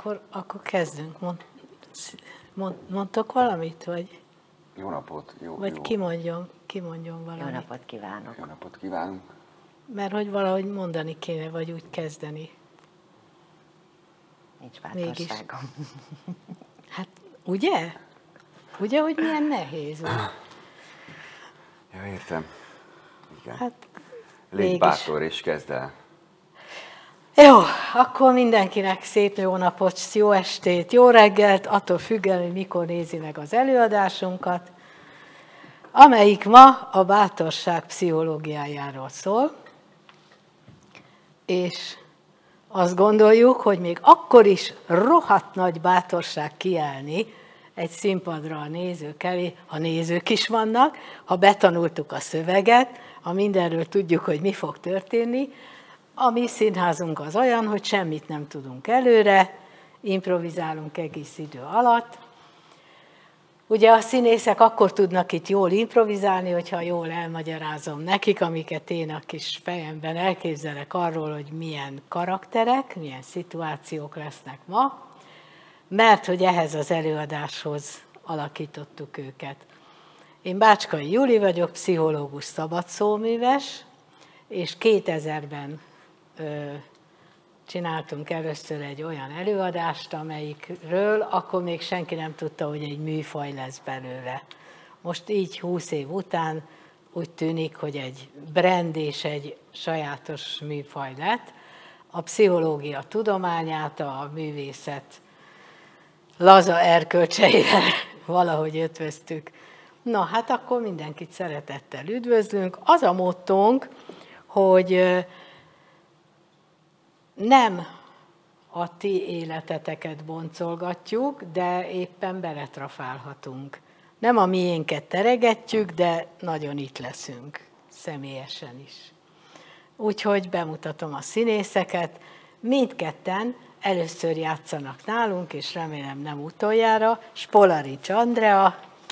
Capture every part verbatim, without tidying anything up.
akkor, akkor kezdünk. Mond, mond, mondtok valamit, vagy? Jó napot. Jó, vagy jó. kimondjon, kimondjon valamit. Jó napot kívánok. Jó napot kívánunk. Mert hogy valahogy mondani kéne, vagy úgy kezdeni. Nincs bátorságom. Hát, ugye? Ugye, hogy milyen nehéz? Ja, értem. Igen. Hát, Légy bátor és kezd el. Jó, akkor mindenkinek szép jó napot, jó estét, jó reggelt, attól függően, hogy mikor nézi meg az előadásunkat, amelyik ma a bátorság pszichológiájáról szól, és azt gondoljuk, hogy még akkor is rohadt nagy bátorság kiállni egy színpadra a nézők elé, ha nézők is vannak, ha betanultuk a szöveget, ha mindenről tudjuk, hogy mi fog történni. A mi színházunk az olyan, hogy semmit nem tudunk előre, improvizálunk egész idő alatt. Ugye a színészek akkor tudnak itt jól improvizálni, hogyha jól elmagyarázom nekik, amiket én a kis fejemben elképzelek arról, hogy milyen karakterek, milyen szituációk lesznek ma, mert hogy ehhez az előadáshoz alakítottuk őket. Én Bácskai Júli vagyok, pszichológus, szabadszóműves, és kétezerben ö, csináltunk először egy olyan előadást, amelyikről akkor még senki nem tudta, hogy egy műfaj lesz belőle. Most így húsz év után úgy tűnik, hogy egy brand és egy sajátos műfaj lett. A pszichológia tudományát, a művészet laza erkölcseivel valahogy ötvöztük. Na, hát akkor mindenkit szeretettel üdvözlünk. Az a mottónk, hogy nem a ti életeteket boncolgatjuk, de éppen beletrafálhatunk. Nem a miénket teregetjük, de nagyon itt leszünk, személyesen is. Úgyhogy bemutatom a színészeket. Mindketten először játszanak nálunk, és remélem nem utoljára. Spolarics Andrea,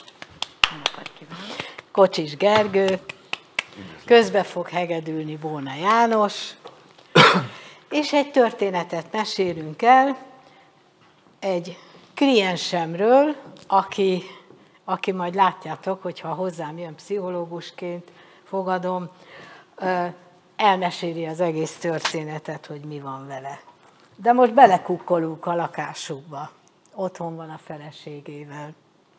Kocsis Gergő, közbe fog hegedülni Bóna János, és egy történetet mesélünk el egy kliensemről, aki, aki majd látjátok, hogyha hozzám jön pszichológusként, fogadom, elmeséli az egész történetet, hogy mi van vele. De most belekukkolunk a lakásukba. Otthon van a feleségével.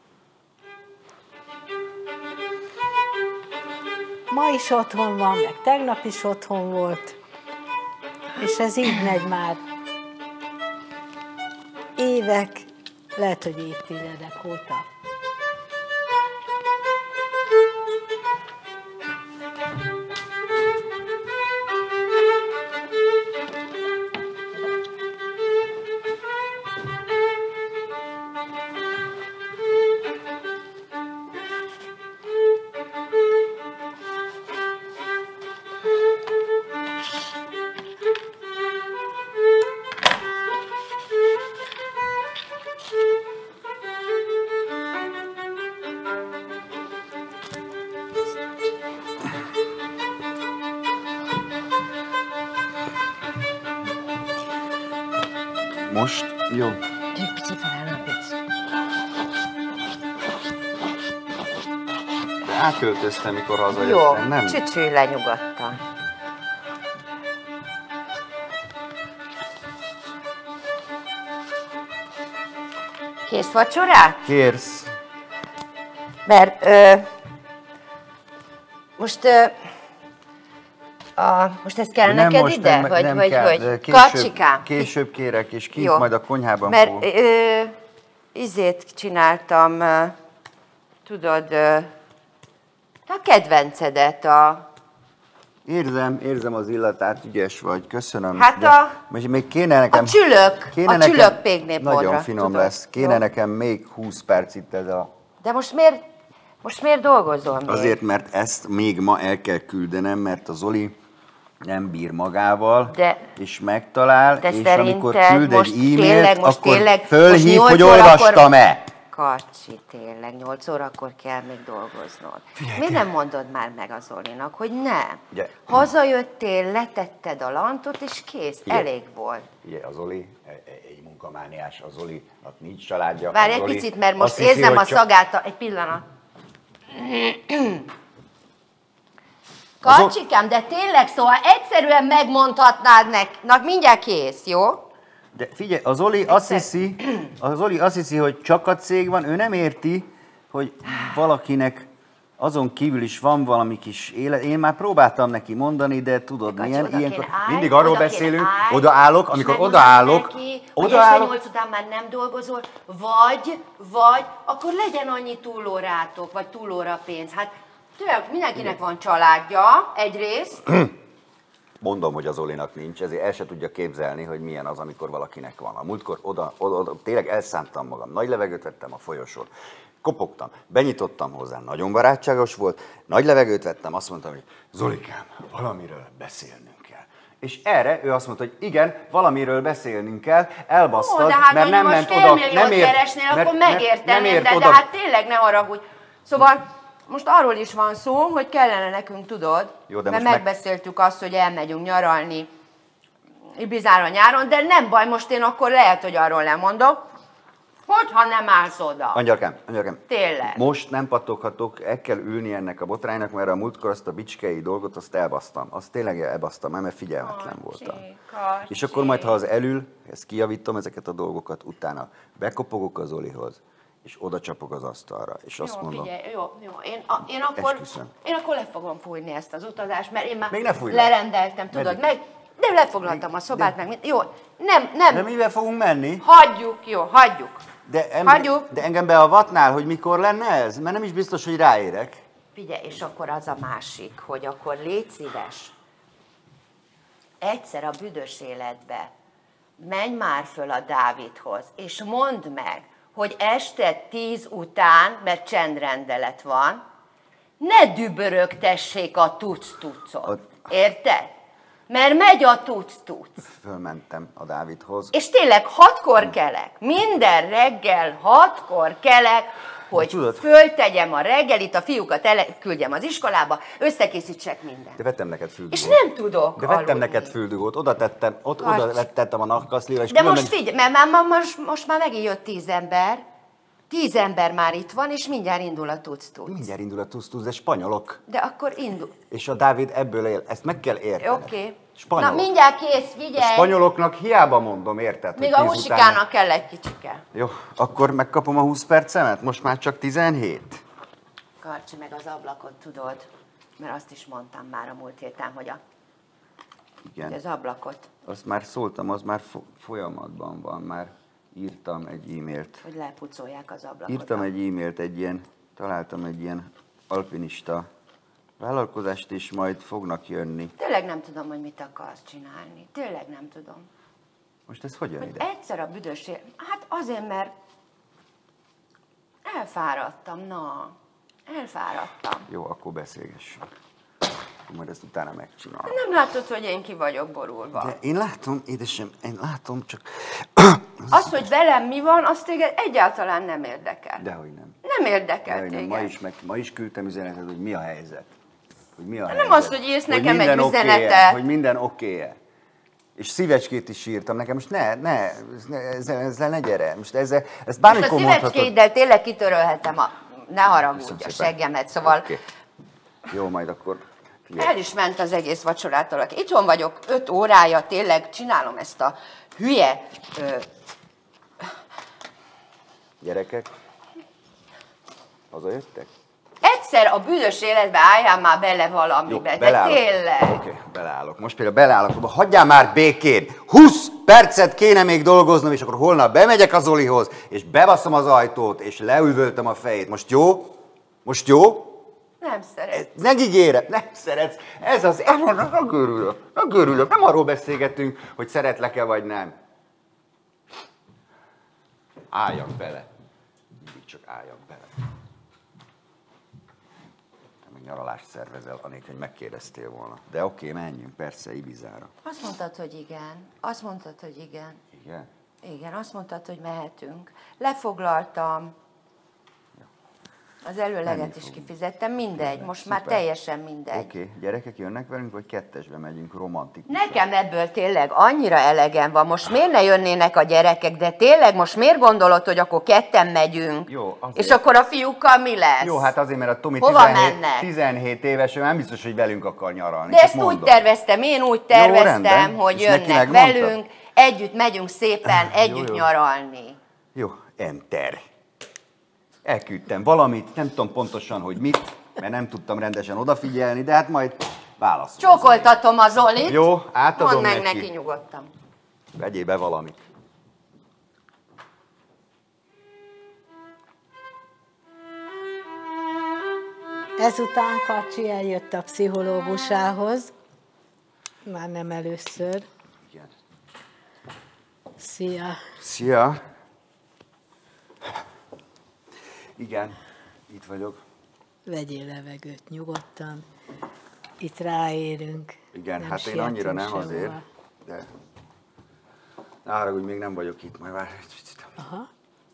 Ma is otthon van, meg tegnap is otthon volt, és ez így megy már évek, lehet, hogy évtizedek óta. Most? Jó. Egy picit felállapítsz. Átköltöztem, mikor hazajöttem, Jó, nem? csücsülj le nyugodtan. Kész vacsorát? Kérsz. Mert ö, most ö, a, most ez kell Nem neked most, ide? nem, Vagy, nem vagy, kell. vagy? Később, Kacsikám? később kérek, és kint Jó. majd a konyhában Mert fog. ö, izét csináltam, ö, tudod, ö, a kedvencedet, a... Érzem, érzem az illatát, ügyes vagy, köszönöm. Hát de a- most még kéne nekem... A csülök, kéne a nekem, csülök pégnépodra. Nagyon finom tudod? lesz. Kéne Jó. nekem még húsz perc itt ez a... De most miért, most miért dolgozol még? Azért, mert ezt még ma el kell küldenem, mert a Zoli nem bír magával, De- és megtalál, de és szerinted amikor küld most egy tényleg, e-mailt, most akkor tényleg, fölhív, most hogy nyolc órakor- olvastam-e. Karcsi, tényleg, nyolc órakor kell még dolgoznod. Miért nem mondod már meg az Zolinak, hogy nem? Ugye. Hazajöttél, letetted a lantot, és kész, Igen. elég volt. Ugye a Zoli, egy munkamániás, a Zolinak nincs családja. Várj egy Zoli picit, mert most azt hiszi, érzem hogy a csak- szagát, a... egy pillanat. Karcsikám, de tényleg, szóval egyszerűen megmondhatnád nekik, mindjárt kész, jó? De figyelj, a Zoli azt Egyszer. hiszi, a Zoli azt hiszi, hogy csak a cég van, ő nem érti, hogy valakinek azon kívül is van valami kis élet. Én már próbáltam neki mondani, de tudod, Kacs, milyen, oda ilyenkor kéne állj, mindig arról oda kéne beszélünk, állj, odaállok, és amikor megmondod odaállok, neki, hogy este odaállok, nyolc után már nem dolgozol, vagy, vagy, akkor legyen annyi túlórátok, vagy túlóra pénz. Hát tényleg mindenkinek van családja, egyrészt. mondom, hogy az Zolinak nincs, ezért el se tudja képzelni, hogy milyen az, amikor valakinek van. A múltkor oda, oda, oda tényleg elszántam magam, nagy levegőt vettem a folyosón, kopogtam, benyitottam hozzá, nagyon barátságos volt, nagy levegőt vettem, azt mondtam, hogy Zolikám, valamiről beszélnünk kell. És erre ő azt mondta, hogy igen, valamiről beszélnünk kell, elbasztad, Ó, de hát mert nem most ment fél oda, milliót nem ért, keresnél, mert akkor ne- megértem, nem ért de, de oda. hát tényleg ne haragudj. Szóval most arról is van szó, hogy kellene nekünk, tudod, Jó, de mert most meg- megbeszéltük azt, hogy elmegyünk nyaralni Ibizára nyáron, de nem baj, most én akkor lehet, hogy arról lemondok, hogyha nem állsz oda. Angyalkám, angyalkám, Tényleg. most nem pattoghatok, el kell ülni ennek a botránynak, mert a múltkor azt a bicskei dolgot, azt elbasztam. Azt tényleg elbasztam, mert figyelmetlen voltam. Karcsi. És akkor majd, ha az elül, ezt kijavítom, ezeket a dolgokat, utána bekopogok az Zolihoz, és oda csapok az asztalra, és azt Jó, mondom, figyelj, jó, jó. Én, a, én, akkor, Esküszöm. én akkor le fogom fújni ezt az utazást, mert én már Még ne fújj le. lerendeltem, tudod, Meddig? meg, de lefoglaltam a szobát, meg mind- jó, nem, nem, de mivel fogunk menni? hagyjuk, jó, hagyjuk. De, em, Hagyjuk. de engem beavatnál, hogy mikor lenne ez? Mert nem is biztos, hogy ráérek. Figyelj, és akkor az a másik, hogy akkor légy szíves, egyszer a büdös életbe menj már föl a Dávidhoz, és mondd meg, hogy este tíz után, mert csendrendelet van, ne dübörögtessék a tuc-tucot. Érted? Mert megy a tuc-tuc. Fölmentem a Dávidhoz. És tényleg hatkor kelek, minden reggel hatkor kelek, hogy Tudod- föltegyem a reggelit, a fiúkat elküldjem az iskolába, összekészítsek mindent. De vettem neked füldugót. És nem tudok De vettem aludni. neked füldugót, oda tettem, ott Karcs. oda tettem a nakkaszlira, és De különben- most figyelj, mert már, már most, most már megint jött tíz ember, tíz ember már itt van, és mindjárt indul a tuc-tuc. Mindjárt indul a tusz de spanyolok. De akkor indul. És a Dávid ebből él. Ezt meg kell értened. Oké. Okay. Spanyolok. Na mindjárt kész, A figyelj! spanyoloknak hiába mondom, érted? Még hogy a tíz husikának után- kell egy kicsike. Jó, akkor megkapom a húsz percemet? Most már csak tizenhét. Karcsi, meg az ablakot tudod, mert azt is mondtam már a múlt héten, hogy a, Igen. az ablakot, Azt már szóltam, az már fo- folyamatban van, már írtam egy e-mailt. hogy lepucolják az ablakot. Írtam egy e-mailt, egy ilyen, találtam egy ilyen alpinista vállalkozást, és majd fognak jönni. Tényleg nem tudom, hogy mit akarsz csinálni. Tényleg nem tudom. Most ez hogy jön Hogy ide? egyszer a büdös élet... Hát azért, mert elfáradtam, na. Elfáradtam. Jó, akkor beszélgessünk. Majd ezt utána megcsinálom. Nem látod, hogy én ki vagyok borulva. De én látom, édesem, én látom, csak... Az, hogy velem mi van, az téged egyáltalán nem érdekel. Dehogy nem. Nem érdekel Dehogy nem. téged. Ma is, meg, ma is küldtem üzenetet, hogy mi a helyzet. Hogy mi a Nem helyzet. az, hogy írsz nekem egy minden oké-e, üzenetet. Hogy minden oké-e. És szívecskét is írtam nekem, most ne, ne, ne ezzel, ezzel ne gyere. Most ezzel, ezt Most a bármikor mondhatod. szívecskéiddel tényleg kitörölhetem a... Ne haragudj Köszönöm a szépen. seggemet, szóval... Oké. Jó, majd akkor... figyelj. El is ment az egész vacsorától. Itthon vagyok öt órája, tényleg csinálom ezt a hülye... Ö, Gyerekek, hazajöttek? egyszer a büdös életbe álljál már bele valamibe, de beleállok. tényleg. Oké, okay, beleállok. Most például beleállok, hagyjál már békén. húsz percet kéne még dolgoznom, és akkor holnap bemegyek az Zolihoz, és bebaszom az ajtót, és leüvöltöm a fejét. Most jó? Most jó? Nem szeret. Megígérem, nem szeretsz. Ez az... Nem görülök, nem görülök. Nem arról beszélgetünk, hogy szeretlek-e vagy nem. Álljak bele. Mindig csak álljak bele. Te meg nyaralást szervezel, anélkül, hogy megkérdeztél volna. De oké, menjünk, persze, Ibizára. Azt mondtad, hogy igen. Azt mondtad, hogy igen. Igen? Igen, azt mondtad, hogy mehetünk. Lefoglaltam, Az előleget is kifizettem, mindegy, most már teljesen mindegy. Oké, okay. Gyerekek jönnek velünk, vagy kettesbe megyünk romantikus? Nekem ebből tényleg annyira elegem van, most miért ne jönnének a gyerekek, de tényleg most miért gondolod, hogy akkor ketten megyünk? Jó, azért. És akkor a fiúkkal mi lesz? Jó, hát azért, mert a Tomi tizenhét, tizenhét éves, ő nem biztos, hogy velünk akar nyaralni. De ezt mondom. Úgy terveztem, én úgy terveztem, jó, hogy jönnek velünk, együtt megyünk szépen, együtt jó, jó. nyaralni. Jó, enter. Elküldtem valamit, nem tudom pontosan, hogy mit, mert nem tudtam rendesen odafigyelni, de hát majd válaszol. Csókoltatom az Zolit. Jó, átadom Mondd meg neki. neki nyugodtan. Vegyél be valamit. Ezután Kacsi eljött a pszichológusához, már nem először. Igen. Szia! Szia! Igen, itt vagyok. Vegyél levegőt nyugodtan. Itt ráérünk. Igen, hát én annyira nem sehova. Azért, de nára, hogy még nem vagyok itt, majd várj egy picit. Aha.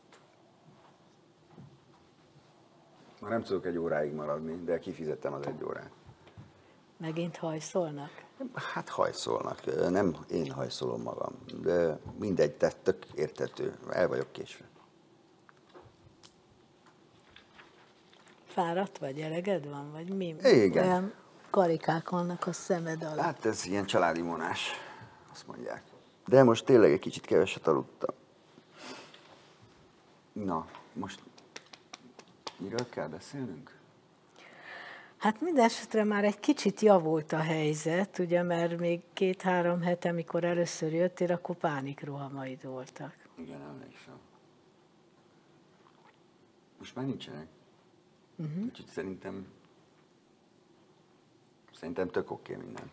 Már nem tudok egy óráig maradni, de kifizettem az egy órát. Megint hajszolnak? Hát hajszolnak, nem én hajszolom magam, de mindegy, tehát tök érthető, el vagyok késve. Fáradt vagy, eleged van, vagy mi? Igen. Olyan karikák vannak a szemed alatt. Hát ez ilyen családi vonás, azt mondják. De most tényleg egy kicsit keveset aludtam. Na, most miről kell beszélnünk? Hát mindesetre már egy kicsit javult a helyzet, ugye, mert még két-három hete, amikor először jöttél, akkor pánikrohamaid voltak. Igen, emlékszem. Most már nincsenek. Uh-huh. Úgyhogy szerintem, szerintem tök oké minden.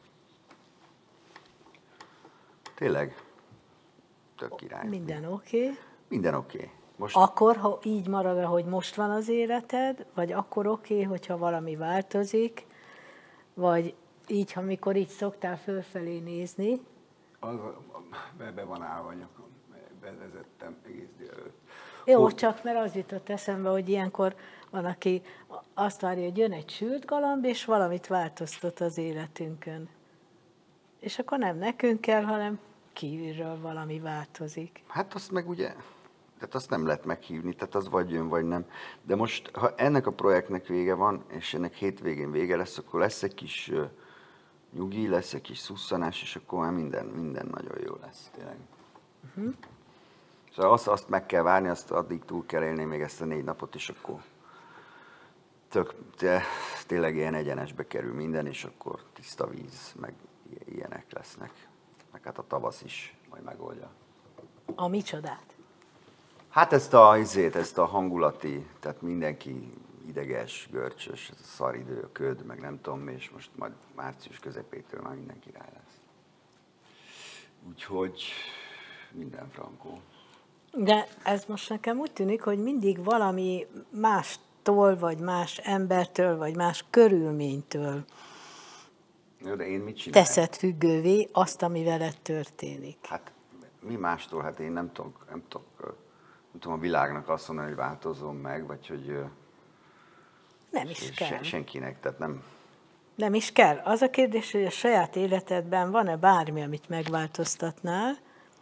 Tényleg, tök király. Minden oké? Okay. Minden oké. Okay. Most... Akkor, ha így marad, ahogy most van az életed, vagy akkor oké, okay, hogyha valami változik, vagy így, amikor így szoktál fölfelé nézni? Az, be, be van állva nyakam, bevezettem egész délelőtt. Jó, hogy... csak mert az jutott eszembe, hogy ilyenkor van, aki azt várja, hogy jön egy sült galamb, és valamit változtat az életünkön. És akkor nem nekünk kell, hanem kívülről valami változik. Hát azt meg ugye, tehát azt nem lehet meghívni, tehát az vagy jön, vagy nem. De most, ha ennek a projektnek vége van, és ennek hétvégén vége lesz, akkor lesz egy kis uh, nyugi, lesz egy kis szusszanás, és akkor már minden, minden nagyon jó lesz, tényleg. Uh-huh. Szóval azt, azt meg kell várni, azt addig túl kell élni még ezt a négy napot, és akkor tök, tényleg ilyen egyenesbe kerül minden, és akkor tiszta víz, meg ilyenek lesznek. Meg hát a tavasz is majd megoldja. A micsodát? Hát ezt a, ezért, ezt a hangulati, tehát mindenki ideges, görcsös, ez a szaridő, a köd, meg nem tudom, és most majd március közepétől már mindenki rá lesz. Úgyhogy minden frankó. De ez most nekem úgy tűnik, hogy mindig valami mástól, vagy más embertől, vagy más körülménytől jó, de én mit csinálok? Teszed függővé azt, ami veled történik. Hát mi mástól? Hát én nem tudok, nem tudok, nem tudom a világnak azt mondani, hogy változzon meg, vagy hogy nem is kell. Se, senkinek, tehát nem. Nem is kell. Az a kérdés, hogy a saját életedben van-e bármi, amit megváltoztatnál,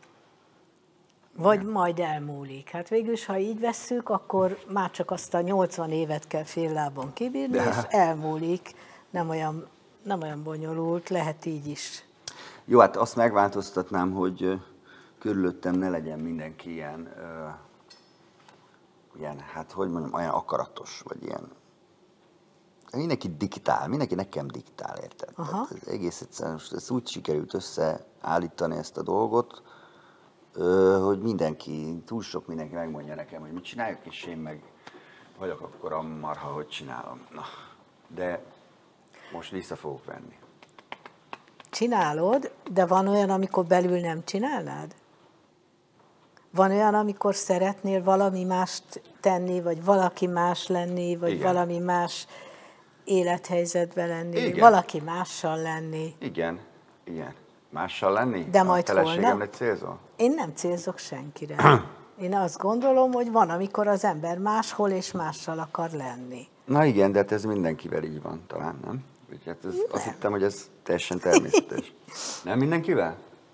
vagy majd elmúlik. Hát végülis, ha így vesszük, akkor már csak azt a nyolcvan évet kell fél lábon kibírni, de... és elmúlik. Nem olyan, nem olyan bonyolult, lehet így is. Jó, hát azt megváltoztatnám, hogy körülöttem ne legyen mindenki ilyen, uh, ilyen, hát hogy mondjam, olyan akaratos, vagy ilyen. Mindenki diktál, mindenki nekem diktál, érted? Ez egész egyszerűen, most ezt úgy sikerült összeállítani ezt a dolgot, hogy mindenki, túl sok mindenki megmondja nekem, hogy mit csináljuk, és én meg vagyok akkor a marha, hogy csinálom. Na, de most vissza fogok venni. Csinálod, de van olyan, amikor belül nem csinálnád? Van olyan, amikor szeretnél valami mást tenni, vagy valaki más lenni, vagy igen. valami más élethelyzetben lenni, igen. valaki mással lenni. Igen, igen. Mással lenni? De majd a feleségemre holnap? célzol? Én nem célzok senkire. Én azt gondolom, hogy van, amikor az ember máshol és mással akar lenni. Na igen, de hát ez mindenkivel így van, talán, nem? Hát ez, azt hittem, hogy ez teljesen természetes. Nem mindenkivel?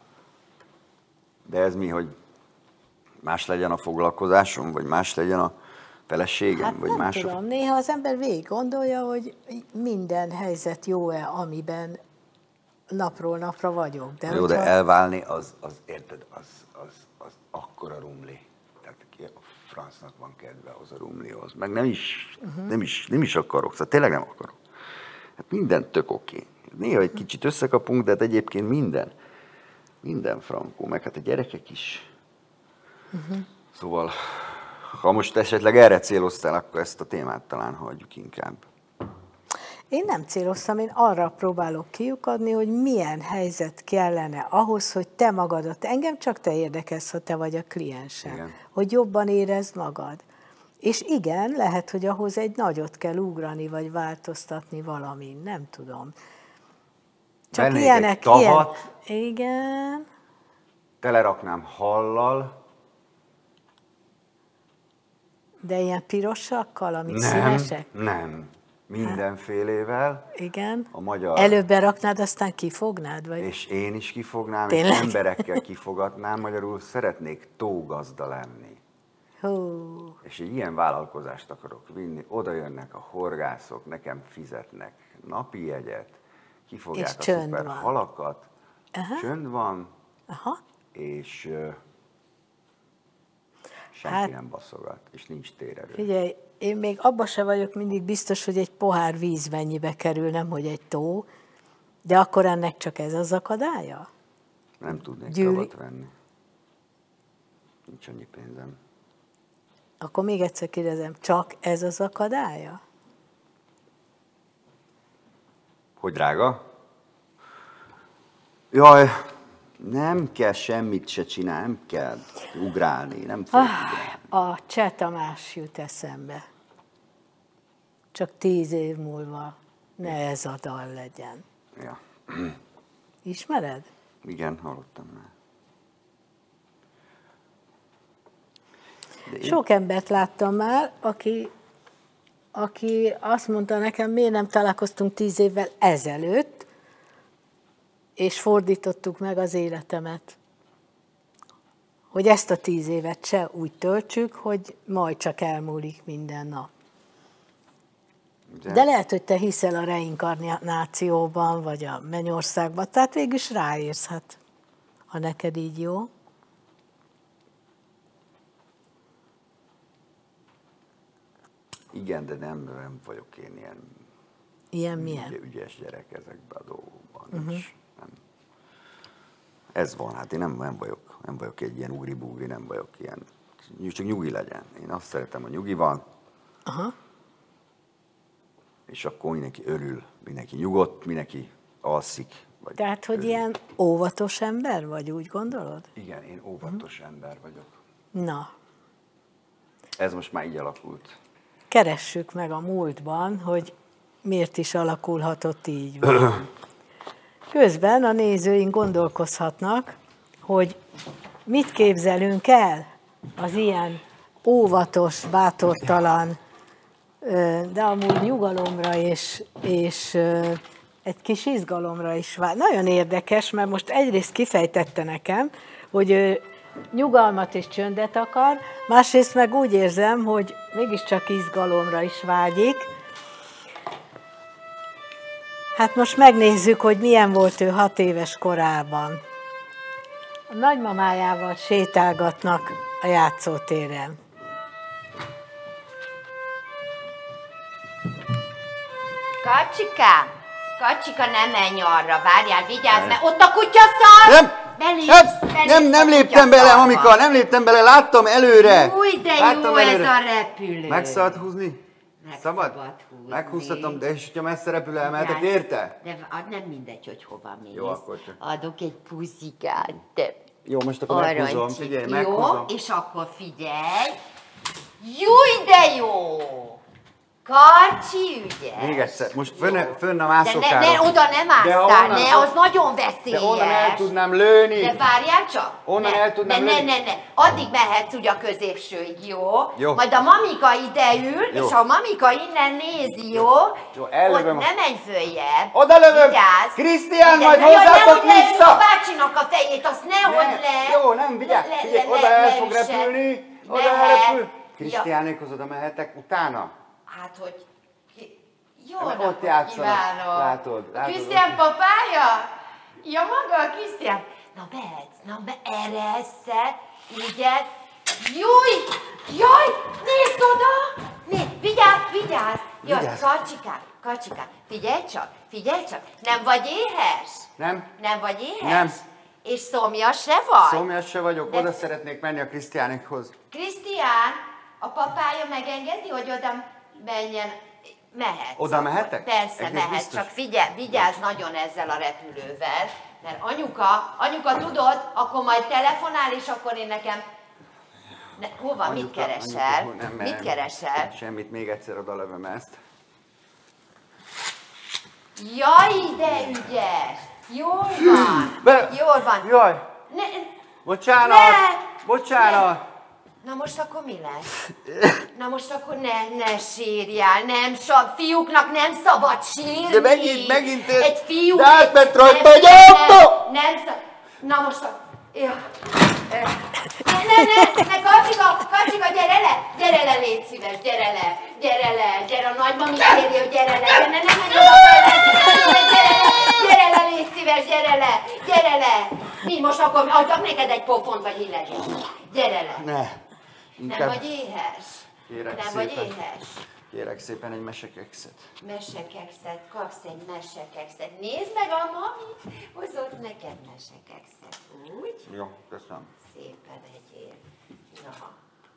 De ez mi, hogy más legyen a foglalkozásom, vagy más legyen a feleségem, Hát vagy nem mások? tudom, néha az ember végig gondolja, hogy minden helyzet jó-e, amiben napról napra vagyok. De Jó, de hogyha... elválni, az, az érted, az, az, az akkora rumli. Tehát ki a francnak van kedve az a rumlihoz. Meg nem is, uh-huh. nem is, nem is akarok, szóval tényleg nem akarok. Hát minden tök oké. Néha egy kicsit összekapunk, de hát egyébként minden, minden frankó, meg hát a gyerekek is. Uh-huh. Szóval, ha most esetleg erre céloztál, akkor ezt a témát talán hagyjuk inkább. Én nem céloztam, én arra próbálok kiukadni, hogy milyen helyzet kellene ahhoz, hogy te magadat, engem csak te érdekelsz, ha te vagy a kliensem, igen. Hogy jobban érezd magad. És igen, lehet, hogy ahhoz egy nagyot kell ugrani, vagy változtatni valamin, nem tudom. Csak vennék ilyenek, egy tavat, ilyen... Igen. teleraknám hallal. De ilyen pirosakkal, amik nem, színesek? Nem, mindenfélével. Igen. A magyar... Előbb beraknád, aztán kifognád? Vagy? És én is kifognám, Tényleg? és emberekkel kifogatnám, magyarul szeretnék tógazda lenni. Hú. És egy ilyen vállalkozást akarok vinni, oda jönnek a horgászok, nekem fizetnek napi jegyet, kifogják És a csönd szuper van. halakat, Aha. csönd van, Aha. és uh, senki Hát- nem baszogat, és nincs térerő. Figyelj, én még abban se vagyok mindig biztos, hogy egy pohár víz mennyibe kerül, nem hogy egy tó, de akkor ennek csak ez az akadálya? Nem tudnék Gyűri- tavat venni. Nincs annyi pénzem. Akkor még egyszer kérdezem, csak ez az akadálya? Hogy drága? Jaj, nem kell semmit se csinálni, nem kell ugrálni, nem fogok ugrálni. A Cseh Tamás jut eszembe. Csak tíz év múlva ne ez a dal legyen. Ja. Ismered? Igen, hallottam már. De én- Sok embert láttam már, aki, aki azt mondta nekem, miért nem találkoztunk tíz évvel ezelőtt, és fordítottuk meg az életemet. Hogy ezt a tíz évet se úgy töltsük, hogy majd csak elmúlik minden nap. De, De lehet, hogy te hiszel a reinkarnációban, vagy a mennyországban, tehát végül is ráérsz, hát, ha neked így jó. igen, de nem, nem vagyok én ilyen Ilyen milyen? ügy, ügyes gyerek ezekben a dolgokban. Uh-huh. Nincs, nem. Ez van, hát én nem, nem vagyok, nem vagyok egy ilyen ugri-bugri, nem vagyok ilyen, csak nyugi legyen. Én azt szeretem, hogy nyugi van, Aha. és akkor mindenki örül, mindenki nyugodt, mindenki alszik. Vagy Tehát, hogy örül. ilyen óvatos ember vagy, úgy gondolod? Igen, én óvatos uh-huh. ember vagyok. Na, Ez most már így alakult. keressük meg a múltban, hogy miért is alakulhatott így. Közben a nézőink gondolkozhatnak, hogy mit képzelünk el az ilyen óvatos, bátortalan, de amúgy nyugalomra és, és egy kis izgalomra is vár. Nagyon érdekes, mert most egyrészt kifejtette nekem, hogy ő nyugalmat és csöndet akar, másrészt meg úgy érzem, hogy mégiscsak izgalomra is vágyik. Hát most megnézzük, hogy milyen volt ő hat éves korában. A nagymamájával sétálgatnak a játszótéren. Kacsikám, Kacsika, ne menj arra, várjál, vigyázz, mert ott a kutya szar! Nem! Belépsz, Nem, belépsz nem, nem a léptem kutya bele, szarba. Mamika, nem léptem bele, láttam előre. Új, de láttam jó előre. ez a repülő. Meg szabad húzni? Meg Szabad? szabad húzni. Meghúzhatom, de és hogyha messze repül, elmehetek Igen. érte? De ad- nem mindegy, hogy hova mész. Jó, akkor csak. Adok egy puszikát. de Jó, most akkor meghúzom, aranycsi. figyelj, Jó, meghúzom. és akkor figyelj. Júj, de jó! Karcsi ügyes. Még egyszer, most fönn, fönn a De mászókáron. ne, ne, oda nem másszál, onnan, ne, az nagyon veszélyes. De onnan el tudnám lőni. De várjál csak. Onnan ne, el tudnám ne, lőni. ne, ne, ne, addig mehetsz ugye a középsőig, jó? Jó. Majd a mamika ide ül, Jó. és a mamika innen nézi, jó? Jó, ellövöm. Ott ne menj följebb. Oda lövöm. Vigyázz. Krisztián, Vigyázz. majd Ne, jaj, hozzátok nehogy leüss vissza. a bácsinak a fejét, azt nehogy Ne, le. Jó, nem, vigyázz. Le- le- Figyelj, le- oda le- el le fog üsse. repülni. Oda Mehet. elrepül. Krisztiánékhoz oda mehetek utána? Hát, hogy... Jó Hát napot ott játszanak. kívánok! Látod, A látod, Krisztián ott- papája? Ja, maga a Krisztián? Na behetsz, na be, erre esze, ugye? Júj! Jaj! Nézd oda! Nézd, vigyázz, vigyázz! Jaj, Vigyázz. karcsikám, karcsikám, figyelj csak, figyelj csak! Nem vagy éhes? Nem. Nem vagy éhes? Nem. És szomjas se vagy? Szomjas se vagyok, De- oda szeretnék menni a Krisztiánékhoz. Krisztián, a papája megengedi, hogy oda menjen? Mehetsz. Oda mehetek? Persze, Egész mehetsz, biztos? csak figyelj, vigyázz nagyon ezzel a repülővel, mert anyuka, anyuka tudod, akkor majd telefonál, és akkor én nekem... Ne, hova, mit Anyuka, keresel? anyuka, nem mit merem. keresel? Semmit, még egyszer oda lövöm ezt. Jaj, de ügyes! Jól van, Be- jól van. Jaj, Ne, bocsánat, Ne! bocsánat. Na most akkor mi lesz? Na most akkor ne, ne sírjál, nem sab, fiúknak nem szabad sírni. De megint- megint ez- Egy fiú... de átment rajta nem- egy nem- autó! Nem szab... Na most a... Ja. Ne, ne, ne, ne, Karcsika, Karcsika, gyere le, gyere le, légy szíves, gyere le, gyere le, gyere, a nagymami kéri, hogy gyere le, gyere, ne, ne menj oda fel, gyere le, gyere le, légy szíves, gyere le, gyere le. Mi most akkor adjak neked egy pofont, vagy mi legyen? Gyere le. Ne. Nem Inkább vagy éhes? Kérek Nem szépen. vagy éhes? Kérek szépen egy mesekekszet. Mesekekszet, kapsz egy mesekekszet. Nézd meg, a mami hozott neked mesekekszet. Úgy? Jó, köszönöm. Szépen egyél. Na.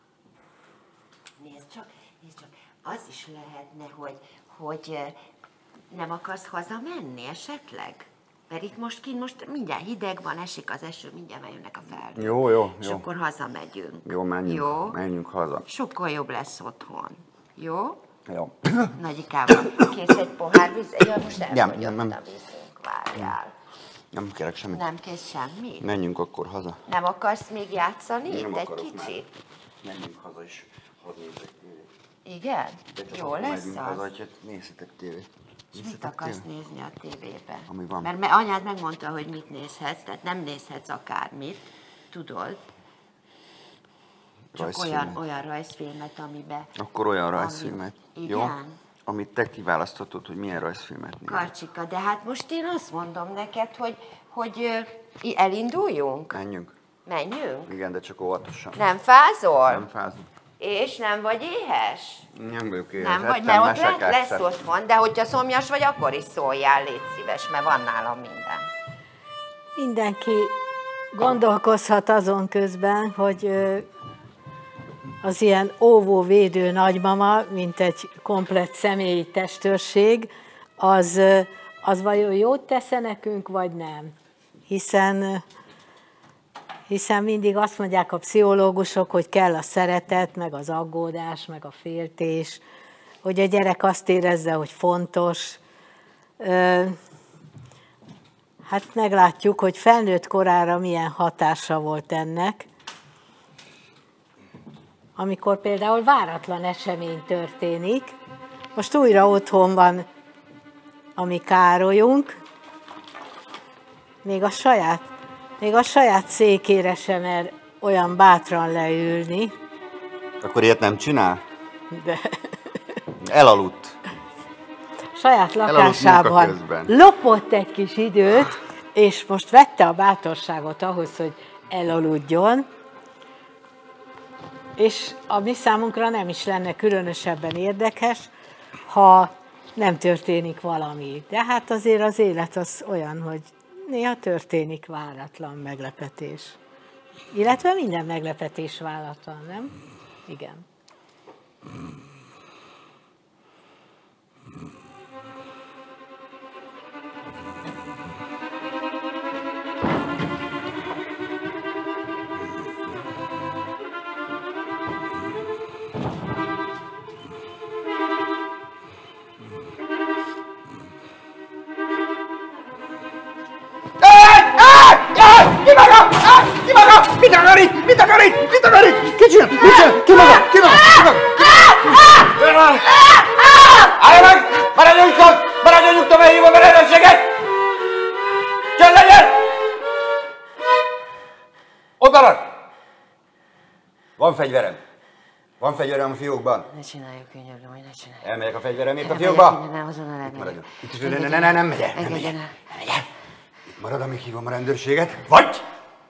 Nézd csak, nézd csak. Az is lehetne, hogy, hogy eh, nem akarsz hazamenni esetleg? Mert itt most kint most mindjárt hideg van, esik az eső, mindjárt bejönnek a felhők. Jó, jó, És jó. akkor hazamegyünk. Jó, menjünk, Jó? menjünk haza. Sokkal jobb lesz otthon. Jó? Jó. Nagyikával, kész egy pohár víz? Ja, most Nem, elfogyott nem, nem. a vízünk, várjál. Nem kérek semmit. Nem kész semmi? Menjünk akkor haza. Nem akarsz még játszani Nem itt egy akarok már. kicsit? Menjünk haza is. Hadd nézzek tévét. Igen? De csak Jó akkor lesz megyünk haza, az? hogy nézhetek tévét. És mit Nézhetek akarsz tévét? nézni a tévében? Ami van. Mert me- anyád megmondta, hogy mit nézhetsz, tehát nem nézhetsz akármit, tudod? Csak Rajzfilmet. olyan, olyan rajzfilmet, amiben... Akkor olyan ami- rajzfilmet. Jó? Igen. Amit te kiválaszthatod, hogy milyen rajzfilmet nézel. Karcsika, de hát most én azt mondom neked, hogy, hogy ö, i- elinduljunk? Menjünk. Menjünk? Igen, de csak óvatosan. Nem fázol? Nem fázunk. És nem vagy éhes? Nem vagyok éhes. Nem vagy, ettem mert ott le- lesz mesekekszet. otthon, de hogyha szomjas vagy, akkor is szóljál, légy szíves, mert van nálam minden. Mindenki gondolkozhat azon közben, hogy ö, az ilyen óvóvédő nagymama, mint egy komplett személyi testőrség, az, ö, az vajon jót tesz-e nekünk, vagy nem? Hiszen, ö, hiszen mindig azt mondják a pszichológusok, hogy kell a szeretet, meg az aggódás, meg a féltés, hogy a gyerek azt érezze, hogy fontos. Ö, Hát meglátjuk, hogy felnőtt korára milyen hatása volt ennek. Amikor például váratlan esemény történik, most újra otthon van a mi Károlyunk, még a saját, még a saját székére sem mer olyan bátran leülni, Akkor ilyet nem csinál? de Elaludt. saját Elaludt lakásában munka közben. lopott egy kis időt, és most vette a bátorságot ahhoz, hogy elaludjon, és a mi számunkra nem is lenne különösebben érdekes, ha nem történik valami. De hát azért az élet az olyan, hogy néha történik váratlan meglepetés. Illetve minden meglepetés váratlan, nem? Igen. Mit akar itt? Mit akar itt? Ki csinál? Mit csinál? Ki maga? Ki maga? Ki maga? Állj meg! Maradjon nyugton! Maradjon nyugton, mert hívom a rendőrséget! Csönd legyen! Ott marad! Van fegyverem. Van fegyverem a fiókban. Ne csináljuk, könyörgöm, hogy ne csináljuk. Elmegyek a fegyveremért a fiókba? Ne, azon a legyen. Itt ne, ne, ne, ne, nem megyek. Nem Engedjen megyek. el. Nem megyek. Itt marad, amíg hívom a rendőrséget. Vagy!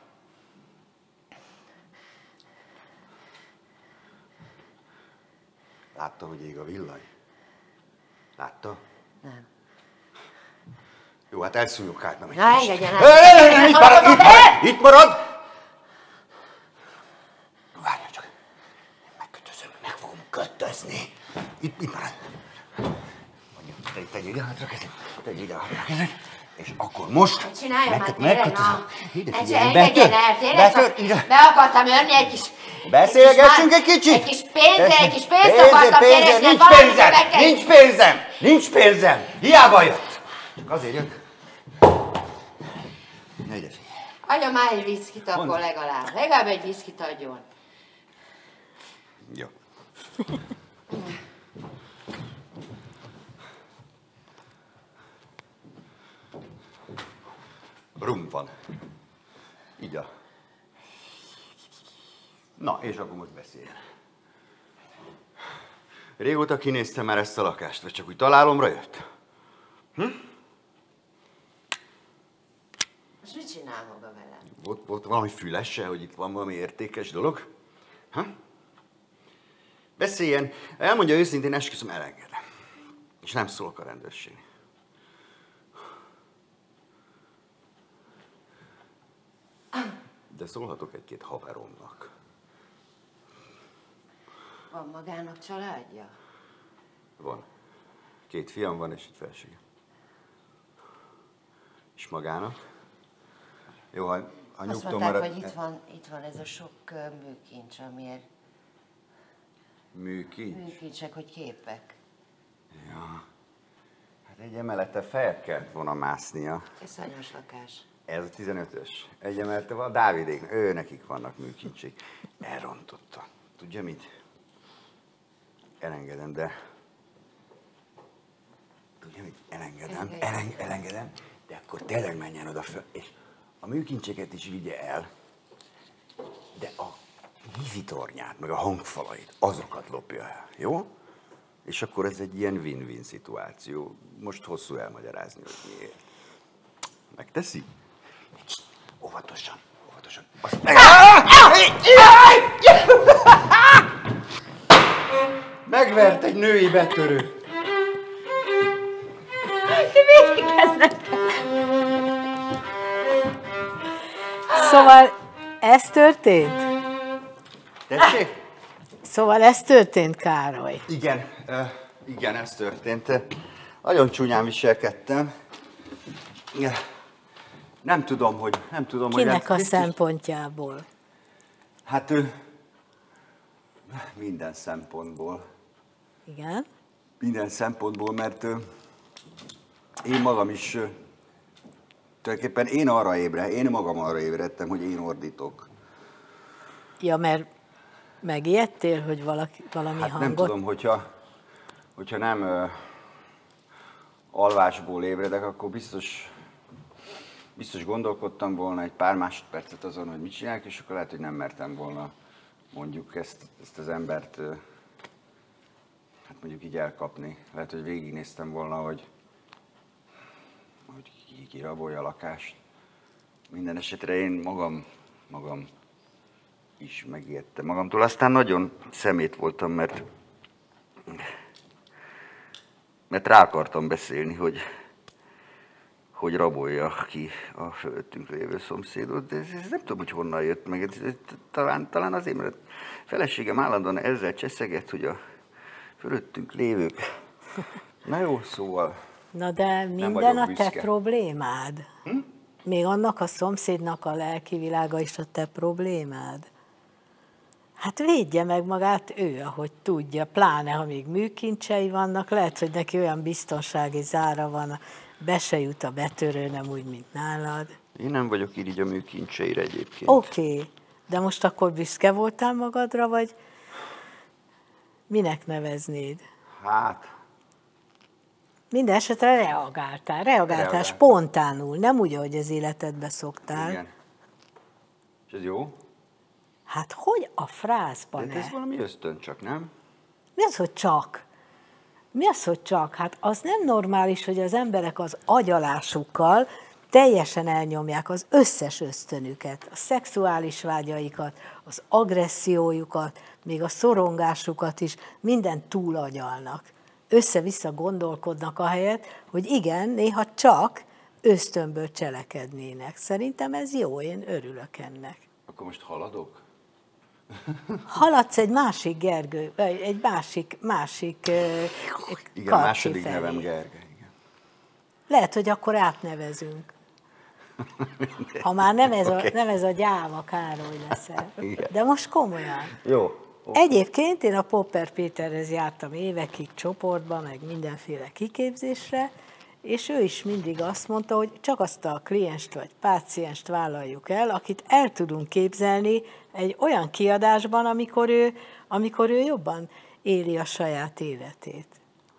Látta, hogy ég a villany? Látta? Nem. Jó, hát elszúnyog hát, nem egy Na, kicsit. engedjen el. Hey, hey, hey, itt marad, itt marad, itt marad! Várja csak. Megkötözöm, meg fogom kötözni. Itt, itt marad. Mondja, tegy ide hátra kezed, tegy ide hátra kezed. És akkor most... Csinálja már, megkö- tényleg, megkötözöm. na. Ide Ne figyelj, engedjen betör, el, tényleg betör, csak ide. be akartam örni egy kis... Beszélgessünk egy kicsit! Egy kis pénzzel, egy kis pénzt Pénzem, akartam pénzem, keresni, nincs valamit pénzem, meg kell... nincs pénzem, nincs pénzem, hiába jött. Csak azért jött. Ne ide figyelj. Adjon már egy viszkit akkor Mondd. legalább. Legalább egy viszkit adjon. Jó. Rum van. Így a... Na, és akkor most beszéljen. Régóta kinéztem már ezt a lakást, vagy csak úgy találomra jött? Hm? Most mit csinál maga vele? Volt, volt valami fülesse, hogy itt van valami értékes dolog? Ha? Beszéljen, elmondja őszintén, esküszöm, elengedem. És nem szólok a rendőrség. De szólhatok egy-két haveromnak. Van magának családja? Van. Két fiam van, és egy feleségem. És magának? Jó, ha, ha Azt nyugton mondták, marad... hogy itt van, itt van ez a sok ö, műkincs, amiért Műkincs? műkincsek, hogy képek. Ja. Hát egy emelete fel kellett volna másznia. Iszonyos lakás. Ez a tizenötös. Egy emelete van a Dávidék. Ő nekik vannak műkincsik. Elrontotta. Tudja mit? Elengedem, de... Tudja mit? Elengedem. Eleng, elengedem, de akkor tényleg menjen oda föl. És a műkincseket is vigye el, de a vízitornyát, meg a hangfalait, azokat lopja el. Jó? És akkor ez egy ilyen win-win szituáció. Most hosszú elmagyarázni, hogy miért. Megteszi? Óvatosan, óvatosan. Azt meg... Megvert egy női betörő. Szóval ez történt? Tessék? Szóval ez történt, Károly? Igen, uh, igen, ez történt. Nagyon csúnyán viselkedtem. Nem tudom, hogy... Nem tudom, Kinek hogy a szempontjából? Hát ő... Minden szempontból. Igen? Minden szempontból, mert ő, én magam is... ő, tulajdonképpen én arra ébre, én magam arra ébredtem, hogy én ordítok. Ja, mert megijedtél, hogy valaki, valami Hát hangot? nem tudom, hogyha, hogyha nem ö, alvásból ébredek, akkor biztos, biztos gondolkodtam volna egy pár másodpercet azon, hogy mit csinálják, és akkor lehet, hogy nem mertem volna mondjuk ezt, ezt az embert, ö, hát mondjuk így elkapni. Lehet, hogy végignéztem volna, hogy, hogy ki, ki rabolja a lakást. Minden esetre én magam, magam is megijedtem magamtól. Aztán nagyon szemét voltam, mert, mert rá akartam beszélni, hogy, hogy rabolja ki a fölöttünk lévő szomszédot, de ez, ez nem tudom, hogy honnan jött meg. Ez, ez, talán, talán azért, mert a feleségem állandóan ezzel cseszeget, hogy a fölöttünk lévők. Na jó, szóval... Na de minden vagyok a te büszke. problémád? Hm? Még annak a szomszédnak a lelki világa is a te problémád? Hát védje meg magát ő, ahogy tudja, pláne ha még műkincsei vannak, lehet, hogy neki olyan biztonsági zára van, be se jut a betörő, nem úgy, mint nálad. Én nem vagyok irigy a műkincseire egyébként. Oké, okay. De most akkor büszke voltál magadra, vagy minek neveznéd? Hát... Minden esetre reagáltál, reagáltál Reagáltam. spontánul, nem úgy, ahogy az életedbe szoktál. Igen. És ez jó? Hát hogy a frászban De ez valami ösztön csak, nem? Mi az, hogy csak? Mi az, hogy csak? Hát az nem normális, hogy az emberek az agyalásukkal teljesen elnyomják az összes ösztönüket, a szexuális vágyaikat, az agressziójukat, még a szorongásukat is, mindent túlagyalnak. Össze-vissza gondolkodnak ahelyett, hogy igen, néha csak ösztönből cselekednének. Szerintem ez jó, én örülök ennek. Akkor most haladok? Haladsz egy másik Gergő, vagy egy másik, másik Igen, második felé. Nevem Gergely. Igen. Lehet, hogy akkor átnevezünk. Ha már nem ez, okay. a, nem ez a gyáva Károly leszel. Igen. De most komolyan. Jó. Okay. Egyébként én a Popper Péterhez jártam évekig csoportba, meg mindenféle kiképzésre, és ő is mindig azt mondta, hogy csak azt a klienst vagy pácienst vállaljuk el, akit el tudunk képzelni egy olyan kiadásban, amikor ő, amikor ő jobban éli a saját életét.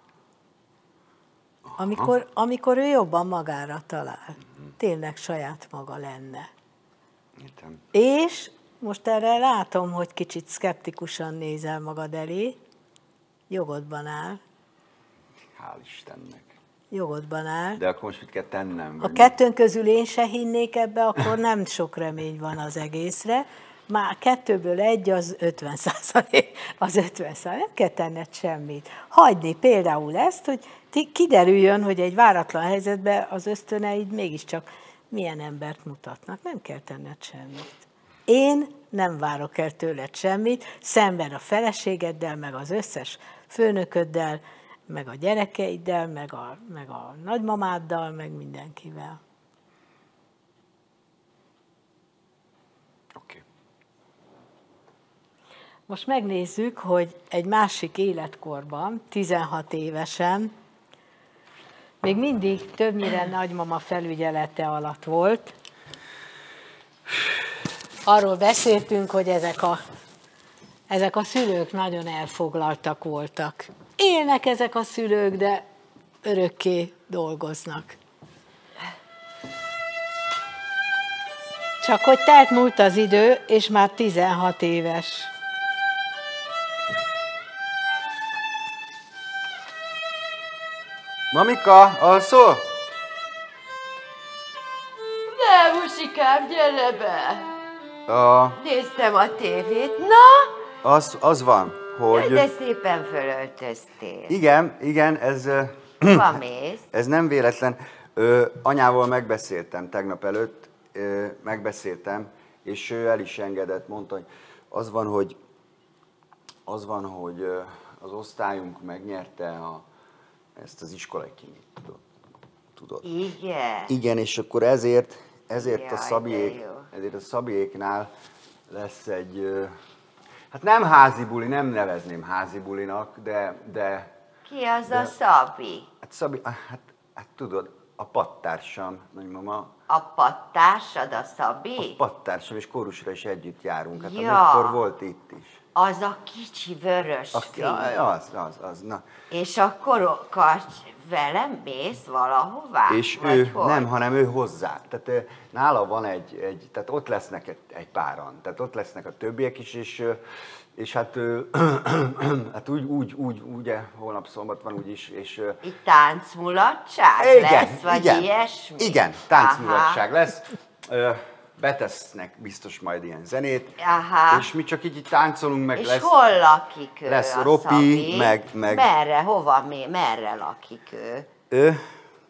Amikor, amikor ő jobban magára talál. Tényleg saját maga lenne. Értem. És most erre látom, hogy kicsit szkeptikusan nézel magad elé. Jogodban áll. Hál' Istennek. Jogodban áll. De akkor most mit kell tennem? Ha kettőnk közül én se hinnék ebbe, akkor nem sok remény van az egészre. Már kettőből egy az ötven százalék, az ötven százalék, nem kell tenned semmit. Hagyni például ezt, hogy kiderüljön, hogy egy váratlan helyzetben az ösztöneid mégiscsak milyen embert mutatnak. Nem kell tenned semmit. Én nem várok el tőled semmit, szemben a feleségeddel, meg az összes főnököddel, meg a gyerekeiddel, meg a, meg a nagymamáddal, meg mindenkivel. Oké. Most megnézzük, hogy egy másik életkorban, tizenhat évesen, még mindig többnyire nagymama felügyelete alatt volt. Arról beszéltünk, hogy ezek a, ezek a szülők nagyon elfoglaltak voltak. Élnek ezek a szülők, de örökké dolgoznak. Csak hogy telt múlt az idő, és már tizenhat éves. Mamika, alszol? Ne, Musikám, gyere be! A... Néztem a tévét. Na? Az, az van, hogy... De szépen fölöltöztél. Igen, igen, ez... Hova mész? Ez nem véletlen. Ö, anyával megbeszéltem tegnap előtt, ö, megbeszéltem, és ő el is engedett, mondta, hogy az van, hogy, az van, hogy ö, az osztályunk megnyerte a, ezt az iskolai kinyit, tudod. tudod. Igen. Igen, és akkor ezért, ezért, Jaj, a Szabiék, de jó. ezért a Szabiéknál lesz egy, ö, hát nem házi buli, nem nevezném házi bulinak, de... de Ki az de, a Szabi? Hát Szabi, hát, hát tudod, a pattársam, nagymama. A pattársad a Szabi? A pattársam, és kórusra is együtt járunk. Hát Ja. amikor volt itt is. Az a kicsi vörös A, szín. az, az, az, na. És akkor Karcs velem mész valahová? És Vagy ő, hogy? nem, hanem ő hozzá. Tehát ö, nála van egy, egy, tehát ott lesznek egy, egy páran. Tehát ott lesznek a többiek is, és, ö, és hát, ö, hát úgy, úgy, úgy, ugye, holnap szombat van úgyis, és... ö, Itt táncmulatság igen, lesz, vagy igen, ilyesmi? Igen, táncmulatság lesz. Ö, betesznek biztos majd ilyen zenét, Aha. és mi csak így, így táncolunk, meg És lesz... hol lakik ő, lesz a Ropi, Szabi? meg- meg- Merre, hova, mi, merre lakik ő? Ő,